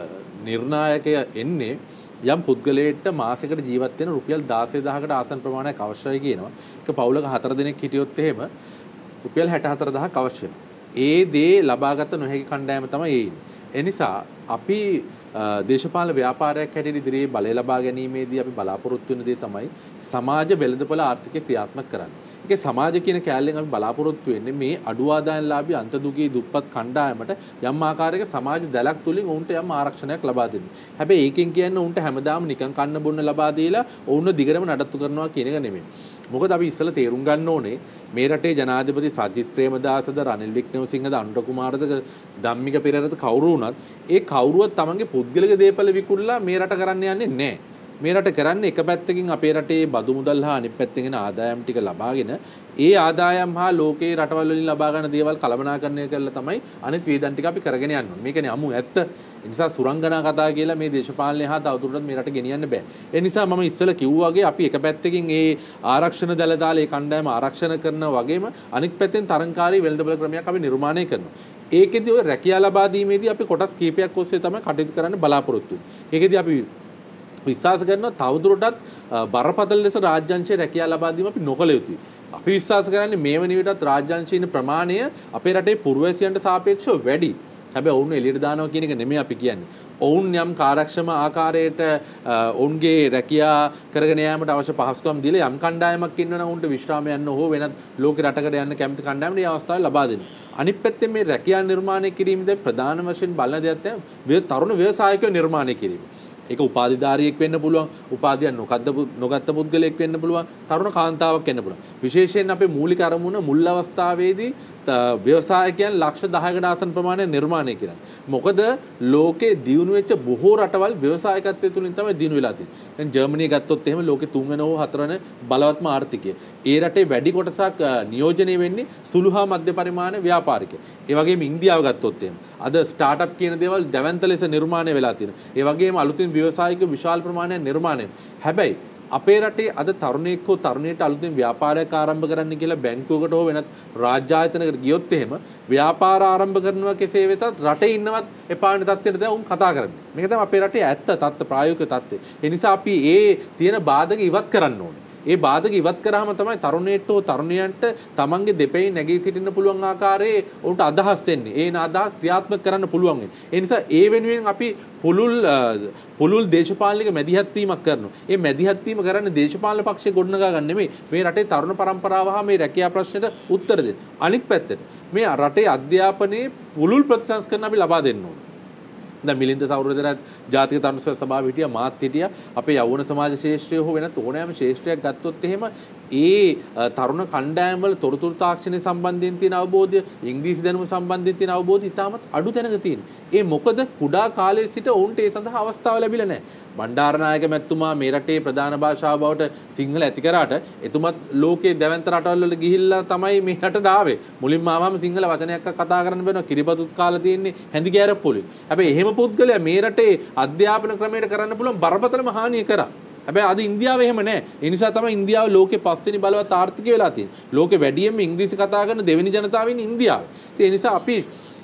නිර්ණායකය එන්නේ යම් පුද්ගලයෙක්ට මාසෙකට ජීවත් වෙන රුපියල් දාසය දහසකට ආසන්න ප්‍රමාණයක් අවශ්‍යයි කියනවා. ඒක පවුලක හතර දෙනෙක් හිටියොත් එහෙම රුපියල් හැට හතර දහසක් අවශ්‍ය වෙනවා. ඒ දේ ලබාගත නොහැකි කණ්ඩායම තමයි ඒ ඉන්නේ. ඒ නිසා අපි දේශපාලන ව්‍යාපාරයක් හැටියට ඉදිරියේ බලය ලබා ගැනීමේදී අපි බලාපොරොත්තු වෙන දේ තමයි සමාජ වෙළඳපොළ ආර්ථිකය ක්‍රියාත්මක කරන්න. ඒකේ සමාජ කියන කැලෙන් අපි බලාපොරොත්තු වෙන්නේ මේ අඩු ආදායම්ලාභී අන්තදුගී දුප්පත් කණ්ඩායමට යම් ආකාරයක සමාජ දැලක් තුලින් ඔවුන්ට යම් ආරක්ෂණයක් ලබා දෙන්න. හැබැයි ඒකෙන් කියන්නේ ඔවුන්ට හැමදාම නිකන් කන්න බොන්න ලබා දීලා ඔවුන්ව දිගටම නඩත්තු කරනවා කියන එක නෙමෙයි. මොකද අපි ඉස්සෙල්ලා තේරුම් ගන්න ඕනේ මේ රටේ ජනාධිපති සජිත් ප්‍රේමදාසද රනිල් වික්‍රමසිංහද අනුර කුමාරද ධම්මික පෙරේරාද කවුරු වුණත් ඒ කවුරුවත් තමන්ගේ පුද්ගලික දේපල විකුණලා මේ රට කරන්න යන්නේ නැහැ. මේ රට කරන්නේ එක පැත්තකින් අපේ රටේ බදු මුදල් හා අනිත් පැත්තකින් ආදායම් ටික ලබාගෙන ඒ ආදායම් හා ලෝකේ රටවල් වලින් ලබා ගන්න දේවල් කළමනාකරණය කරලා තමයි අනිත් වේදන් ටික අපි කරගෙන යන්න ඕනේ. මේකනේ අමු ඇත්ත. ඒ නිසා සුරංගනා කතා කියලා මේ දේශපාලනය හා තවදුරටත් මේ රට ගෙනියන්න බෑ. ඒ නිසා මම ඉස්සෙල්ලා කිව්වා වගේ අපි එක පැත්තකින් ඒ ආරක්ෂණ දල දාලා ඒ කණ්ඩායම ආරක්ෂණ කරනවා වගේම අනිත් පැත්තෙන් තරංකාරී වෙළඳපොළ ක්‍රමයක් අපි නිර්මාණය කරනවා. ඒකෙදි ඔය රැකියාව ලබා දීමේදී අපි කොටස් කීපයක් ඔස්සේ තමයි කටයුතු කරන්න බලාපොරොත්තු වෙන්නේ. ඒකෙදි අපි විශ්වාස කරනවා තවදුරටත් බරපතල ලෙස රාජ්‍යංශයේ රැකියාව ලබා දීම අපි නොකළ යුතුයි. අපි විශ්වාස කරන්නේ මේ වන විටත් රාජ්‍යංශයේ ඉන්න ප්‍රමාණය අපේ රටේ පුරවැසියන්ට සාපේක්ෂව වැඩි. හැබැයි ඔවුන් එළියට දානවා කියන එක නෙමෙයි අපි කියන්නේ. ඔවුන් යම් කාර්යක්ෂම ආකාරයට ඔවුන්ගේ රැකියාව කරගෙන යාමට අවශ්‍ය පහසුකම් දීලා යම් කණ්ඩායමක් ඉන්නවනම් ඔවුන්ට විශ්‍රාම යන්න හෝ වෙනත් ලෝක රටකට යන්න කැමති කණ්ඩායමට මේ අවස්ථාව ලබා දෙන්න. අනිත් පැත්තෙන් මේ රැකියාව නිර්මාණය කිරීමේදී ප්‍රධාන වශයෙන් බලන දෙයක් තමයි තරුණ ව්‍යවසායකයෝ නිර්මාණය කිරීම. ඒක උපාධිධාරියෙක් වෙන්න පුළුවන්, උපාධියක් නොගත්ත නොගත්ත පුද්ගලයෙක් වෙන්න පුළුවන්, තරුණ කාන්තාවක් වෙන්න පුළුවන්. විශේෂයෙන් අපේ මූලික අරමුණ මුල් අවස්ථාවේදී ව්‍යවසායකයන් ලක්ෂ දහයකට ආසන්න ප්‍රමාණයක් නිර්මාණය කරනවා. මොකද ලෝකේ දියුණු වෙච්ච බොහෝ රටවල් ව්‍යවසායකත්වය තුලින් තමයි දියුණු වෙලා තියෙන්නේ. දැන් ජර්මනිය ගත්තොත් එහෙම ලෝකේ තුන්වෙනි හෝ හතරවෙනි බලවත්ම ආර්ථිකය. ඒ රටේ වැඩි කොටසක් නියෝජනය වෙන්නේ සුළු හා මධ්‍ය පරිමාණ ව්‍යාපාරිකයෝ. ඒ වගේම ඉන්දියාව ගත්තොත් එහෙම අද ස්ටාර්ට්අප් කියන දේවල් දැවැන්ත ලෙස නිර්මාණය වෙලා තියෙනවා. ඒ වගේම අලුතින් ව්‍යවසායික විශාල ප්‍රමාණයක් නිර්මාණය. හැබැයි අපේ රටේ අද තරුණයෙක් හෝ තරුණියට අලුතින් ව්‍යාපාරයක් ආරම්භ කරන්න කියලා බැංකුවකට හෝ වෙනත් රාජ්‍ය ආයතනයකට ගියොත් එහෙම ව්‍යාපාර ආරම්භ කරනවා කෙසේ වෙතත් රටේ ඉන්නවත් එපා වෙන තත්ත්වයට දැන් උන් කතා කරන්නේ. මේක තමයි අපේ රටේ ඇත්ත තත්ත්ව ප්‍රායෝගික තත්ත්වය. ඒ නිසා අපි ඒ තියෙන බාධක ඉවත් කරන්න ඕනේ. ඒ බාධක ඉවත් කරාම තමයි තරුණයට හෝ තරුණියන්ට තමන්ගේ දෙපැයි නැගී සිටින්න පුළුවන් ආකාරයේ උන්ට අදහස් දෙන්නේ. ඒ අදහස් ක්‍රියාත්මක කරන්න පුළුවන් වෙන්නේ. ඒ නිසා ඒ වෙනුවෙන් අපි පුළුල් පුළුල් දේශපාලනික මැදිහත් වීමක් කරනවා. ඒ මැදිහත් වීම කරන්නේ දේශපාලන පක්ෂේ ගොඩනගා ගන්න නෙමෙයි. මේ රටේ තරුණ පරම්පරාව හා මේ රැකියා ප්‍රශ්නෙට උත්තර දෙන්න. අනිත් පැත්තට මේ රටේ අධ්‍යාපනයේ පුළුල් ප්‍රතිසංස්කරණ අපි ලබා දෙන්න ඕනේ. දැන් මිලින්ද සෞරදරත් ජාතික තරුණ සභාව හිටියා මාත් හිටියා අපේ යෞවන සමාජ ශාස්ත්‍රය හෝ වෙනත් ඕනෑම ශාස්ත්‍රයක් ගත්තොත් එහෙම ඒ තරුණ කණ්ඩායම් වල තොරතුරු තාක්ෂණය සම්බන්ධයෙන් තියෙන අවබෝධය ඉංග්‍රීසි දැනුම සම්බන්ධයෙන් තියෙන අවබෝධය ඉතාමත් අඩු තැනක තියෙනවා. ඒ මොකද කුඩා කාලයේ සිට ඔවුන්ට ඒ සඳහා අවස්ථාව ලැබිලා නැහැ. බණ්ඩාරනායක මැතිතුමා මේ රටේ ප්‍රධාන භාෂාව බවට සිංහල ඇති කරාට එතුමත් ලෝකේ දැවැන්ත රටවල් වල ගිහිල්ලා තමයි මේ රටට ආවේ. මුලින්ම ආවම සිංහල වචනයක් කතා කරන්න බැනවා. කිරිබතුත් කාලා තියෙන්නේ හැඳි ගෑරප් පොලේ. හැබැයි එහෙම පුද්ගලයා මේ රටේ අධ්‍යාපන ක්‍රමයට කරන්න පුළුවන් බරපතලම හානිය කරා. හැබැයි අද ඉන්දියාව එහෙම නැහැ. ඒ නිසා තමයි ඉන්දියාව ලෝකේ පස්වෙනි බලවත් ආර්ථිකය වෙලා තියෙන්නේ. ලෝකේ වැඩියෙන්ම ඉංග්‍රීසි කතා කරන දෙවෙනි ජනතාව ඉන්නේ ඉන්දියාවේ. ඒ නිසා අපි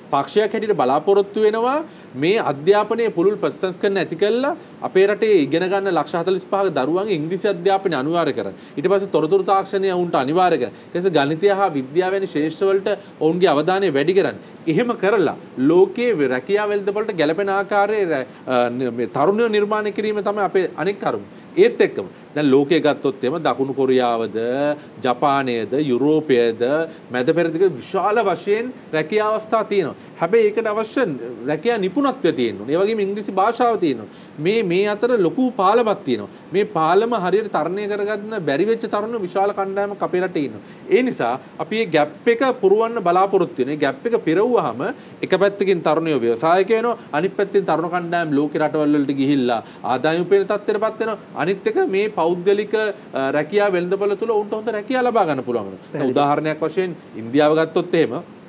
පක්ෂයක් හැටියට බලාපොරොත්තු වෙනවා මේ අධ්‍යාපනයේ පුළුල් ප්‍රතිසංස්කරණ ඇති කළා අපේ රටේ ඉගෙන ගන්න ලක්ෂ හතළිස් පහක දරුවන්ගේ ඉංග්‍රීසි අධ්‍යාපනය අනිවාර්ය කරන්න. ඊට පස්සේ තොරතුරු තාක්ෂණය උන්ට අනිවාර්ය කරන්න. ඊට පස්සේ ගණිතය හා විද්‍යාව වැනි ශේෂ්ත්‍ර වලට ඔවුන්ගේ අවධානය වැඩි කරන්න. එහෙම කරලා ලෝකයේ රැකියාව වෙළඳපොළට ගැලපෙන ආකාරයේ මේ තරුණයෝ නිර්මාණය කිරීම තමයි අපේ අනෙක් කරුණ. ඒත් එක්කම දැන් ලෝකයේ ගත්තොත් එම දකුණු කොරියාවද ජපානයේද යුරෝපයේද මැද පෙරදිග විශාල වශයෙන් රැකියාව අවස්ථා තියෙනවා. හැබැයි ඒකට අවශ්‍ය රැකියා නිපුණත්වය තියෙන්න ඕනේ. ඒ වගේම ඉංග්‍රීසි භාෂාව තියෙනවා. මේ මේ අතර ලොකු පාලමක් තියෙනවා. මේ පාලම හරියට තරණය කරගන්න බැරි වෙච්ච තරුණ විශාල කණ්ඩායමක් අපේ රටේ ඉන්නවා. ඒ නිසා අපි මේ ગેප් එක පුරවන්න බලාපොරොත්තු වෙනවා. මේ ગેප් එක පිරවුවාම එක පැත්තකින් තරුණයෝ ව්‍යවසායක වෙනවා. අනිත් පැත්තෙන් තරුණ කණ්ඩායම් ලෝකේ රටවල් වලට ගිහිල්ලා ආදායම් උපයන තත්ත්වයටපත් වෙනවා. අනිත් එක මේ පෞද්ගලික රැකියාව වෙළඳපොළ තුල උන්ට හොඳ රැකියාව ලබා ගන්න පුළුවන් වෙනවා. උදාහරණයක් වශයෙන් ඉන්දියාව ගත්තොත් එහෙම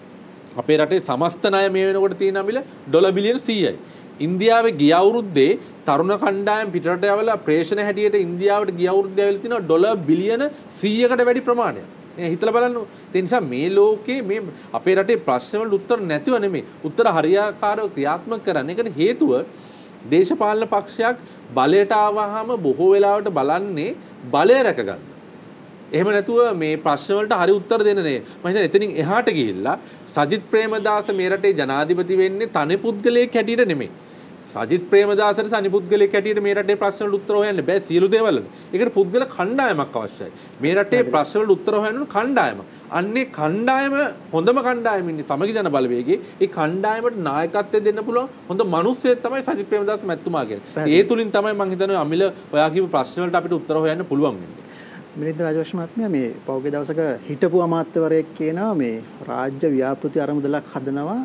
අපේ රටේ සමස්ත ණය මේ වෙනකොට තියෙන මිල ඩොලර් බිලියන සීයයි. ඉන්දියාවේ ගිය අවුරුද්දේ තරුණ කණ්ඩායම් පිටරට යවලා ප්‍රේෂණ හැටියට ඉන්දියාවට ගිය අවුරුද්දේ ඇවිල්ලා තිනවා ඩොලර් බිලියන සීයකට වැඩි ප්‍රමාණයක්. මේ හිතලා බලන්න. ඒ නිසා මේ ලෝකේ මේ අපේ රටේ ප්‍රශ්න වලට උත්තර නැතිව නෙමෙයි. උත්තර හරියාකාරව ක්‍රියාත්මක කරන්න. ඒකට හේතුව දේශපාලන පක්ෂයක් බලයට ආවහම බොහෝ වෙලාවට බලන්නේ බලය රැකගන්න. එහෙම නැතුව මේ ප්‍රශ්න වලට හරි උත්තර දෙන්න නේ. මම හිතන්නේ එතනින් එහාට ගිහිල්ලා සජිත් ප්‍රේමදාස මේ රටේ ජනාධිපති වෙන්නේ තනි පුද්ගලයෙක් හැටියට නෙමෙයි. සජිත් ප්‍රේමදාසට තනි පුද්ගලයෙක් හැටියට මේ රටේ ප්‍රශ්න වලට උත්තර හොයන්න බෑ සියලු දේවල් වලට. ඒකට පුද්ගල කණ්ඩායමක් අවශ්‍යයි. මේ රටේ ප්‍රශ්න වලට උත්තර හොයන්න කණ්ඩායම. අන්නේ කණ්ඩායම හොඳම කණ්ඩායම ඉන්නේ සමගි ජන බලවේගයේ. ඒ කණ්ඩායමට නායකත්වය දෙන්න පුළුවන් හොඳ මිනිස්සෙක් තමයි සජිත් ප්‍රේමදාස මැතිතුමා කියන්නේ. ඒ තුලින් තමයි මම හිතන්නේ අමිල ඔයා කියපු ප්‍රශ්න වලට අපිට උත්තර හොයන්න පුළුවන් වෙන්නේ. මිලින්ද රාජවංශ මහත්මයා මේ පෞගේ දවසක හිටපු අමාත්‍යවරයෙක් කියනවා මේ රාජ්‍ය ව්‍යාපෘති අරමුදලක් හදනවා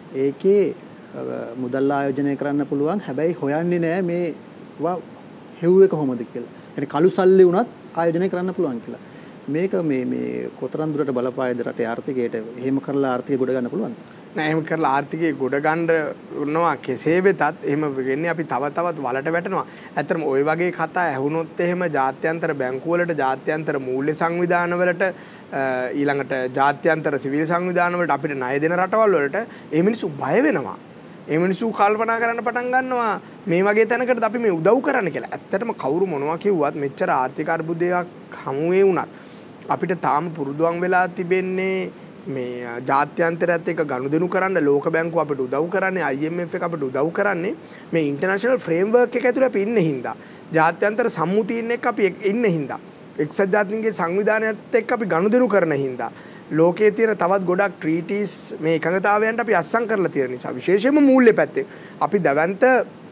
ඒකේ මුදල් ආයෝජනය කරන්න පුළුවන් හැබැයි හොයන්නේ නැහැ මේ හෙව් එක කොහොමද කියලා. يعني කළු සල්ලි වුණත් ආයෝජනය කරන්න පුළුවන් කියලා. මේක මේ මේ කොතරම් දුරට බලපායද රටේ ආර්ථිකයට එහෙම කරලා ආර්ථිකය ගොඩ ගන්න පුළුවන්ද? නෑ එහෙම කරලා ආර්ථිකය ගොඩ ගන්නවා කෙසේ වෙතත් එහෙම වෙන්නේ අපි තව තවත් වලට වැටෙනවා. ඇත්තටම ওই වගේ කතා ඇහුනොත් එහෙම ජාත්‍යන්තර බැංකු වලට ජාත්‍යන්තර මූල්‍ය සංවිධාන වලට ඊළඟට ජාත්‍යන්තර සිවිල් සංවිධාන වලට අපිට ණය දෙන රටවල් වලට ඒ මිනිස්සු බය වෙනවා. ඒ මිනිස්සු කල්පනා කරන්න පටන් ගන්නවා මේ වගේ තැනකටද අපි මේ උදව් කරන්න කියලා. ඇත්තටම කවුරු මොනවා කිව්වත් මෙච්චර ආර්ථික අර්බුදයක් හමුවේ වුණත් අපිට තාම පුරුදුම් වෙලා තිබෙන්නේ මේ ජාත්‍යන්තරයත් එක්ක ගනුදෙනු කරන්න ලෝක බැංකුව අපිට උදව් කරන්නේ I M F එක අපිට උදව් කරන්නේ මේ ඉන්ටර්නැෂනල් ෆ්‍රේම්වර්ක් එක ඇතුළේ අපි ඉන්නේ හින්දා ජාත්‍යන්තර සම්මුතියින් එක්ක අපි ඉන්නේ හින්දා එක්සත් ජාතීන්ගේ සංවිධානයත් එක්ක අපි ගනුදෙනු කරන හින්දා ලෝකයේ තියෙන තවත් ගොඩක් ට්‍රීටිස් මේ එකඟතාවයන්ට අපි අත්සන් කරලා තියෙන නිසා විශේෂයෙන්ම මූල්‍ය පැත්තේ අපි දවන්ත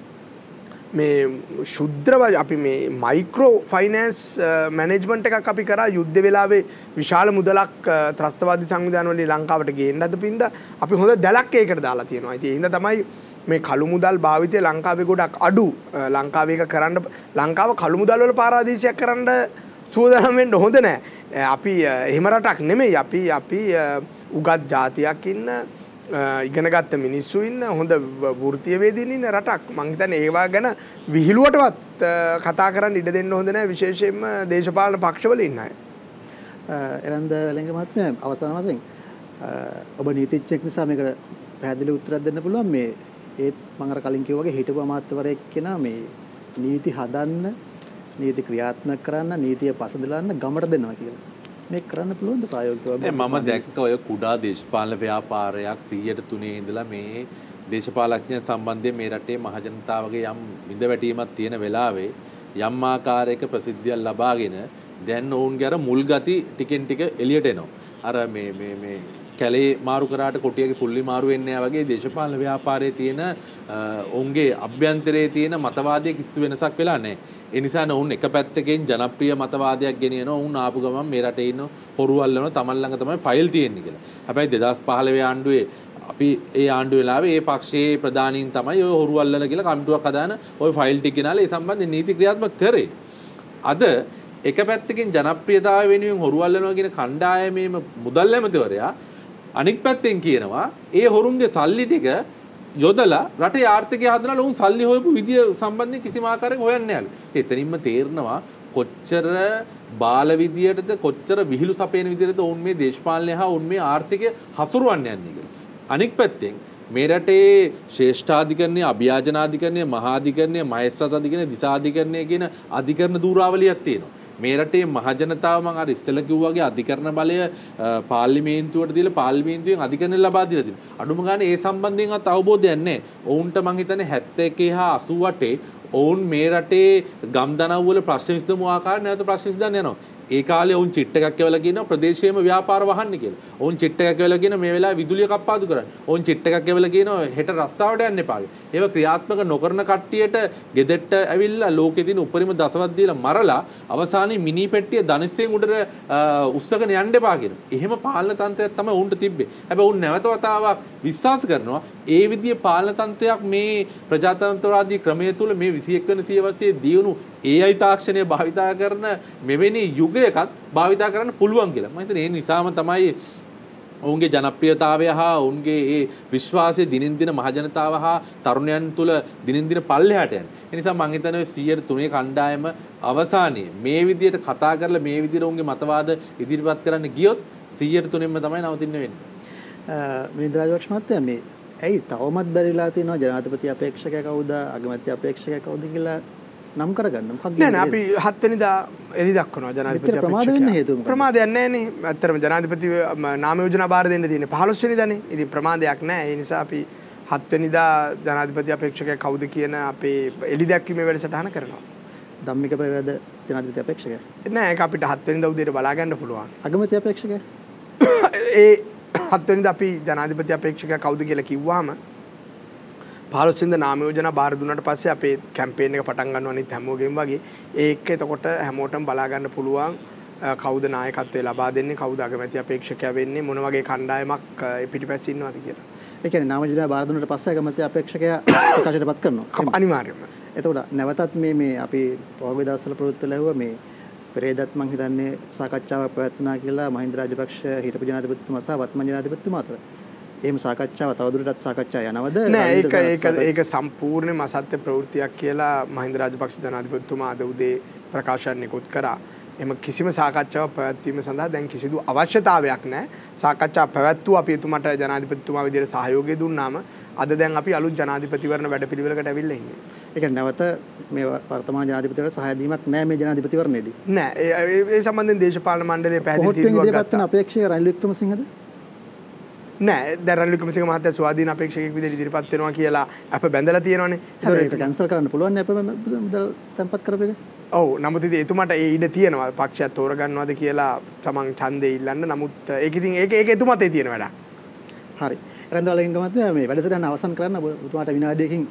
මේ ශුද්‍ර අපි මේ මයික්‍රෝ ෆයිනෑන්ස් මැනේජ්මන්ට් එකක් අපි කරා යුද්ධ වෙලාවේ විශාල මුදලක් ත්‍රස්තවාදී සංවිධාන වලින් ලංකාවට ගේන්න හදපින්ද අපි හොඳ දැලක් ඒකට දාලා තියෙනවා. ඉතින් ඒ හින්දා තමයි මේ කළු මුදල් භාවිතය ලංකාවේ ගොඩක් අඩු. ලංකාවේ එක කරන්න ලංකාව කළු මුදල් වල පාරාදීසයක් කරන්න සූදානම් වෙන්න හොඳ නැහැ. අපි එහෙම රටක් නෙමෙයි. අපි අපි උගත් ජාතියක් ඉන්න ඉගෙනගත්ත මිනිස්සු ඉන්න හොඳ වෘත්තීයවේදීන් ඉන්න රටක්. මං හිතන්නේ ඒවා ගැන විහිළුවටවත් කතා කරන්න ඉඩ දෙන්න හොඳ නැහැ විශේෂයෙන්ම දේශපාලන පක්ෂවල ඉන්න අය. එරන්ද වෙලංග මහත්මයා අවසාන වශයෙන් ඔබ නීතිඥයෙක් නිසා මේකට පැහැදිලි උත්තරයක් දෙන්න පුළුවන් මේ ඒත් මම අර කලින් කිව්වා වගේ හිටපු අමාත්‍යවරයෙක් කෙනා මේ නීති හදන්න නීති ක්‍රියාත්මක කරන්න නීතිය පසදලන්න ගමට දෙනවා කියලා. මේක කරන්න පුළුවන්ද ප්‍රායෝගිකව? මම දැක්ක ඔය කුඩා දේශපාලන ව්‍යාපාරයක් සියයට තුනේ ඉඳලා මේ දේශපාලඥයන් සම්බන්ධයෙන් මේ රටේ මහජනතාවගේ යම් විඳවැටීමක් තියෙන වෙලාවේ යම් ආකාරයක ප්‍රසිද්ධියක් ලබාගෙන දැන් ඔවුන්ගේ අර මුල් ගති ටිකෙන් ටික එළියට එනවා. අර මේ මේ මේ කැලේ මාරු කරාට කොටියගේ පුල්ලි මාරු වෙන්නේ නැහැ වගේ දේශපාලන ව්‍යාපාරයේ තියෙන ඔවුන්ගේ අභ්‍යන්තරයේ තියෙන මතවාදයේ කිසිදු වෙනසක් වෙලා නැහැ. ඒ නිසා නෝන් එක පැත්තකින් ජනප්‍රිය මතවාදයක් ගෙනියනවා. උන් ආපු ගමන් මේ රටේ ඉන්න හොරු අල්ලනවා. තමන් ළඟ තමයි ෆයිල් තියෙන්නේ කියලා. හැබැයි දෙදාස් පහළොව ආණ්ඩුවේ අපි ඒ ආණ්ඩුව වෙලාවේ ඒ පක්ෂයේ ප්‍රධානීන් තමයි ඔය හොරු අල්ලන කියලා කමිටුවක් හදාන ඔය ෆයිල් ටික ගෙනාලා ඒ සම්බන්ධයෙන් නීති ක්‍රියාත්මක කරේ. අද එක පැත්තකින් ජනප්‍රියතාවය වෙනුවෙන් හොරු අල්ලනවා කියන කණ්ඩායමේම මුදල් ඇමතිවරයා අනික් පැත්තෙන් කියනවා ඒ හොරුන්ගේ සල්ලි ටික යොදලා රටේ ආර්ථිකය හදනලා උන් සල්ලි හොයපු විදිය සම්බන්ධයෙන් කිසිම ආකාරයක හොයන්නේ නැහැ. එතනින්ම තේරෙනවා කොච්චර බාල විදියටද කොච්චර විහිළු සපේන විදියටද උන් මේ දේශපාලනය හා උන් මේ ආර්ථිකය හසුරවන්න යන්නේ කියලා. අනික් පැත්තෙන් මේ රටේ ශ්‍රේෂ්ඨාධිකරණය, අභියාචනාධිකරණය, මහාධිකරණය, මහේස්ත්‍රාත් අධිකරණය, දිසාධිකරණය කියන අධිකරණ ධූරාවලියක් තියෙනවා. මේ රටේ මහජනතාව මම අර ඉස්සෙල්ලා කිව්වා වගේ අධිකරණ බලය පාර්ලිමේන්තුවට දීලා පාර්ලිමේන්තුවෙන් අධිකරණ ලබා දීලා තියෙනවා. අඩුම ගානේ ඒ සම්බන්ධයෙන්වත් අවබෝධයක් නැහැ. ඔවුන්ට මං හිතන්නේ හැත්තෑ එකේ හා අසූ අටේ ඔවුන් මේ රටේ ගම්දනව් වල ප්‍රශ්න විසඳමු ආකාරය නැවත ප්‍රශ්න විසඳන්න යනවා. ඒ කාලේ ඔවුන් චිට් එකක් එවලා කියනවා ප්‍රදේශයේම ව්‍යාපාර වහන්න කියලා. ඔවුන් චිට් එකක් එවලා කියනවා මේ වෙලාවේ විදුලිය කප්පාදු කරන්න. ඔවුන් චිට් එකක් එවලා කියනවා හෙට රස්සාවට යන්න එපා කියලා. ඒව ක්‍රියාත්මක නොකරන කට්ටියට ගෙදෙට්ට ඇවිල්ලා ලෝකෙ තියෙන උපරිම දසවත් දීලා මරලා අවසානයේ මිනි පෙට්ටිය ධනිස්සෙන් උඩට උස්සගෙන යන්න එපා කියනවා. එහෙම පාලන තන්ත්‍රයක් තමයි ඔවුන්ට තිබ්බේ. හැබැයි ඔවුන් නැවත වතාවක් විශ්වාස කරනවා ඒ විදිහේ පාලන තන්ත්‍රයක් මේ ප්‍රජාතන්ත්‍රවාදී ක්‍රමය තුල මේ විසි එක් වෙනි සියවසේ දියුණු ඒ අයි තාක්ෂණය භාවිතා කරන මෙවැනි යුගයකත් භාවිතා කරන්න පුළුවන් කියලා. මම හිතන්නේ ඒ නිසාම තමයි ඔවුන්ගේ ජනප්‍රියතාවය හා ඔවුන්ගේ ඒ විශ්වාසය දිනින් දින මහජනතාව හා තරුණයන් තුළ දිනින් දින පල්ලෙහාට යන්නේ. ඒ නිසා මම හිතන්නේ සියයට තුනේ කණ්ඩායම අවසානයේ මේ විදියට කතා කරලා මේ විදියට ඔවුන්ගේ මතවාද ඉදිරිපත් කරන්න ගියොත් සියයට තුනෙන්ම තමයි නවතින්න වෙන්නේ. මිහිඳු රාජපක්ෂ මහත්තයා මේ ඇයි තවමත් බැරිලා තියෙනවා ජනාධිපති අපේක්ෂකයා කවුද අගමැති අපේක්ෂකයා කවුද කියලා නම් කරගන්න. මොකක්ද නෑ නෑ අපි හත් වෙනිදා එලි දක්වනවා ජනාධිපති අපේක්ෂකයා. ප්‍රමාද වෙන්න හේතුව මොකක්ද? ප්‍රමාදයක් නෑනේ. ඇත්තටම ජනාධිපති නාම යෝජනා බාර දෙන්න තියෙන්නේ පහළොස් වෙනිදානේ. ඉතින් ප්‍රමාදයක් නෑ. ඒ නිසා අපි හත් වෙනිදා ජනාධිපති අපේක්ෂකයා කවුද කියන අපේ එලි දැක්වීමේ වැඩසටහන කරනවා. ධම්මික පෙරේරාද ජනාධිපති අපේක්ෂකයා? නෑ ඒක අපිට හත් වෙනිදා උදේට බලා ගන්න පුළුවන්. අගමැති අපේක්ෂකයා? ඒ හත් වෙනිදා අපි ජනාධිපති අපේක්ෂකයා කවුද කියලා කිව්වහම පහළොස් වෙනිදා නාම යෝජනා බාර දුන්නාට පස්සේ අපේ කැම්පේන් එක පටන් ගන්නවා අනිත් හැමෝගෙම වගේ. ඒක එතකොට හැමෝටම බලා ගන්න පුළුවන් කවුද නායකත්වය ලබා දෙන්නේ, කවුද අගමැති අපේක්ෂකයා වෙන්නේ, මොන වගේ කණ්ඩායමක් පිටිපස්සේ ඉන්නවද කියලා. ඒ කියන්නේ නාම යෝජනා බාර දුන්නාට පස්සේ අගමැති අපේක්ෂකයා ප්‍රකාශයටපත් කරනවා. අනිවාර්යයෙන්ම. එතකොට නැවතත් මේ මේ අපි පහුගිය දවස්වල ප්‍රවෘත්ති වල ඇහුවා මේ පෙරේදත් මං හිතන්නේ සාකච්ඡාවක් පැවැත්වුණා කියලා මහින්ද රාජපක්ෂ හිටපු ජනාධිපතිතුමා සහ වත්මන් ජනාධිපතිතුමා අතර. එහෙම සාකච්ඡාව තවදුරටත් සාකච්ඡා යනවද? නෑ ඒක ඒක ඒක සම්පූර්ණයෙන්ම අසත්‍ය ප්‍රවෘත්තියක් කියලා මහින්ද රාජපක්ෂ ජනාධිපතිතුමා අද උදේ ප්‍රකාශයක් නිකුත් කරා. එම කිසිම සාකච්ඡාවක් පැවැත්වීම සඳහා දැන් කිසිදු අවශ්‍යතාවයක් නැහැ. සාකච්ඡා පැවැත්වුවා අපි එතුමාට ජනාධිපතිතුමා විදිහට සහයෝගය දුන්නාම අද දැන් අපි අලුත් ජනාධිපතිවරණ වැඩපිළිවෙලකට ඇවිල්ලා ඉන්නේ. ඒ කියන්නේ නැවත මේ වර්තමාන ජනාධිපතිවරට සහාය දීමක් නැහැ මේ ජනාධිපතිවරණයේදී. නෑ ඒ සම්බන්ධයෙන් දේශපාලන මණ්ඩලයේ පැහැදිලි තීන්දුවක් ගත්තා. අපේක්ෂක රනිල් වික්‍රමසිංහද? නෑ දැන් රනිල් වික්‍රමසිංහ මහත්තයා ස්වාධීන අපේක්ෂකයෙක් විදිහට ඉදිරිපත් වෙනවා කියලා අප බැඳලා තියෙනවානේ. ඒක කැන්සල් කරන්න පුළුවන් නේ අපේ මුදල් තැන්පත් කරපේක. ඔව් නමුත් ඉතින් එතුමාට ඒ ඉඩ තියෙනවා පක්ෂයක් තෝරගන්නවද කියලා තමන් ඡන්දේ ඉල්ලන්න. නමුත් ඒක ඉතින් ඒක ඒක එතුමාට තියෙන වැඩක්. හරි. රන්දවලින් ගමත් මේ වැඩසටහන අවසන් කරන්න ඔබතුමාට විනාඩියකින්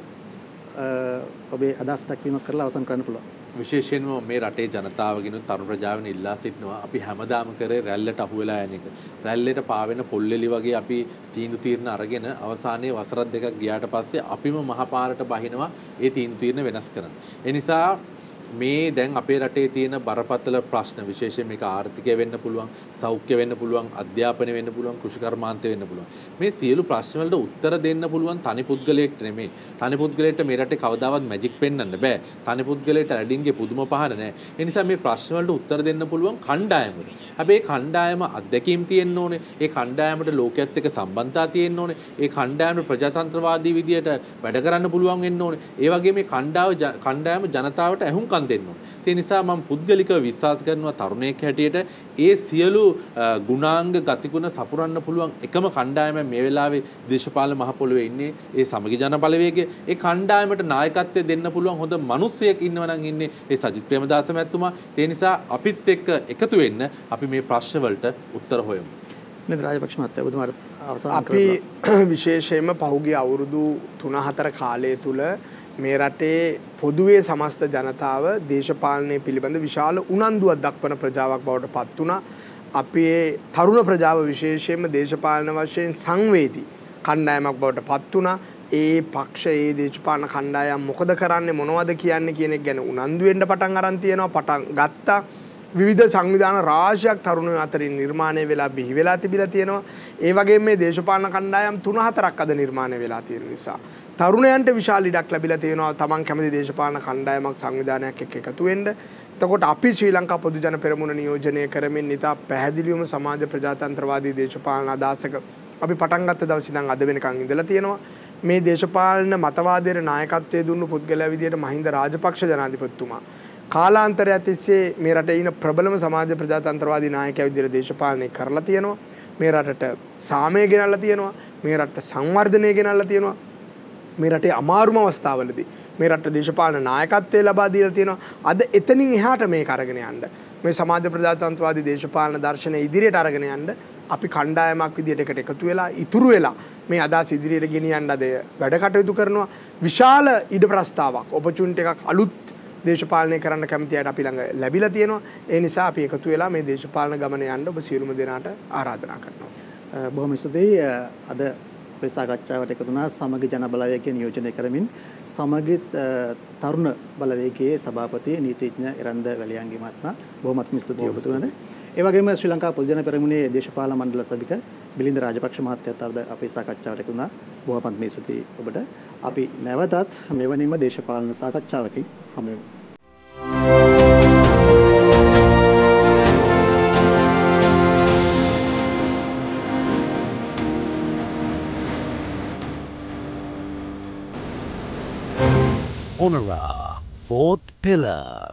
ඔබේ අදහස් දක්වීමක් කරලා අවසන් කරන්න පුළුවන්. විශේෂයෙන්ම මේ රටේ ජනතාවගෙනුත් තරුණ ප්‍රජාවෙන් ඉල්ලා සිටිනවා අපි හැමදාම කරේ රැල්ලට අහු වෙලා යන එක. රැල්ලට පාවෙන පොල්ලෙලි වගේ අපි තීන්දුව తీරන අරගෙන අවසානයේ වසර දෙකක් ගියාට පස්සේ අපිම මහපාරට බහිනවා ඒ තීන්දුව తీරන වෙනස් කරන්න. ඒ නිසා මේ දැන් අපේ රටේ තියෙන බරපතල ප්‍රශ්න විශේෂයෙන් මේක ආර්ථිකය වෙන්න පුළුවන්, සෞඛ්‍ය වෙන්න පුළුවන්, අධ්‍යාපනය වෙන්න පුළුවන්, කෘෂි කර්මාන්තය වෙන්න පුළුවන්. මේ සියලු ප්‍රශ්න වලට උත්තර දෙන්න පුළුවන් තනි පුද්ගලයෙක්ට නෙමෙයි. තනි පුද්ගලයෙක්ට මේ රටේ කවදාවත් මැජික් පෙන්වන්න බෑ. තනි පුද්ගලයෙක්ට ඇඩින්ගේ පුදුම පහන නෑ. ඒ නිසා මේ ප්‍රශ්න වලට උත්තර දෙන්න පුළුවන් කණ්ඩායමකට. හැබැයි කණ්ඩායම අධ්‍යක්ීම් තියෙන්න ඕනේ. ඒ කණ්ඩායමට ලෝකයේත් එක්ක සම්බන්ධතා තියෙන්න ඕනේ. ඒ කණ්ඩායමට ප්‍රජාතන්ත්‍රවාදී විදියට වැඩ කරන්න පුළුවන් වෙන්න ඕනේ. ඒ වගේ මේ කණ්ඩායම කණ්ඩායම ජනතාවට ඇහුම්කන් දෙන්න ඕනේ. ඒ නිසා මම පුද්ගලිකව විශ්වාස කරනවා තරුණයෙක් හැටියට ඒ සියලු ගුණාංග ගතිගුණ සපුරන්න පුළුවන් එකම කණ්ඩායම මේ වෙලාවේ දේශපාලන මහ පොළොවේ ඉන්නේ ඒ සමගි ජන බලවේගය. ඒ කණ්ඩායමට නායකත්වය දෙන්න පුළුවන් හොඳ මිනිස්සෙක් ඉන්නවා නම් ඉන්නේ ඒ සජිත් ප්‍රේමදාස මැතිතුමා. ඒ නිසා අපිත් එක්ක එකතු වෙන්න අපි මේ ප්‍රශ්න වලට උත්තර හොයමු. මිහිඳු රාජපක්ෂ මහත්තයා ඔබතුමාට අවසන් අපි විශේෂයෙන්ම පහුගිය අවුරුදු තුන හතර කාලය තුල මේ රටේ පොදුවේ සමස්ත ජනතාව දේශපාලනය පිළිබඳ විශාල උනන්දුවක් දක්වන ප්‍රජාවක් බවට පත් වුණා. අපේ තරුණ ප්‍රජාව විශේෂයෙන්ම දේශපාලන වශයෙන් සංවේදී කණ්ඩායමක් බවට පත් වුණා. ඒ පක්ෂ ඒ දේශපාලන කණ්ඩායම් මොකද කරන්නේ මොනවද කියන්නේ කියන එක ගැන උනන්දු වෙන්න පටන් අරන් තියෙනවා. පටන් ගත්තා. විවිධ සංවිධාන රාශියක් තරුණයෝ අතරින් නිර්මාණය වෙලා බිහි වෙලා තිබිලා තියෙනවා. ඒ වගේම මේ දේශපාලන කණ්ඩායම් තුන හතරක් අද නිර්මාණය වෙලා තියෙන නිසා තරුණයන්ට විශාල ඉඩක් ලැබිලා තියෙනවා තමන් කැමති දේශපාලන කණ්ඩායමක් සංවිධානයක් එක්ක එකතු වෙන්න. එතකොට අපි ශ්‍රී ලංකා පොදු ජන පෙරමුණ නියෝජනය කරමින් නිතා පැහැදිලිවම සමාජ ප්‍රජාතන්ත්‍රවාදී දේශපාලන අදහසක අපි පටන් ගත්ත දවසේ ඉඳන් අද වෙනකන් ඉඳලා තියෙනවා. මේ දේශපාලන මතවාදයේ නායකත්වයේ දුන්නු පුද්ගලයා විදියට මහින්ද රාජපක්ෂ ජනාධිපතිතුමා කාලාන්තරය තිස්සේ මේ රටේ ඉන්න ප්‍රබලම සමාජ ප්‍රජාතන්ත්‍රවාදී නායකයා විදියට දේශපාලනය කරලා තියෙනවා. මේ රටට සාමය ගෙනල්ලා තියෙනවා. මේ රටට සංවර්ධනය ගෙනල්ලා තියෙනවා. මේ රටේ අමාරුම අවස්ථාවලදී මේ රට දේශපාලන නායකත්වයේ ලබා දීලා තියෙනවා. අද එතනින් එහාට මේක අරගෙන යන්න මේ සමාජ ප්‍රජාතන්ත්‍රවාදී දේශපාලන දර්ශනය ඉදිරියට අරගෙන යන්න අපි කණ්ඩායමක් විදියට එකට එකතු වෙලා ඉතුරු වෙලා මේ අදහස් ඉදිරියට ගෙනියන්න අද වැඩ කටයුතු කරනවා. විශාල ඉඩ ප්‍රස්තාවක් ඔපචුනිටි එකක් අලුත් දේශපාලනය කරන්න කැමති අයට අපි ළඟ ලැබිලා තියෙනවා. ඒ නිසා අපි එකතු වෙලා මේ දේශපාලන ගමන යන්න ඔබ සියලුම දෙනාට ආරාධනා කරනවා. බොහොම ස්තුතියි. අද අපේ සාකච්ඡාවට එකතු වුණා සමගි ජන බලවේගය නියෝජනය කරමින් සමගි තරුණ බලවේගයේ සභාපති නීතිඥ එරන්ද වැලියන්ගේ මහත්මයා. බොහොමත්ම ස්තුතියි ඔබතුමාට. ඒ වගේම ශ්‍රී ලංකා පොදු ජන පෙරමුණේ දේශපාලන මණ්ඩල සභික බිලින්ද රාජපක්ෂ මහත්තයාත් අද අපේ සාකච්ඡාවට එකතු වුණා. බොහොමත්ම ස්තුතියි ඔබට. අපි නැවතත් මෙවැනිම දේශපාලන සාකච්ඡාවකින් හමු වෙමු. Honora, fourth pillar.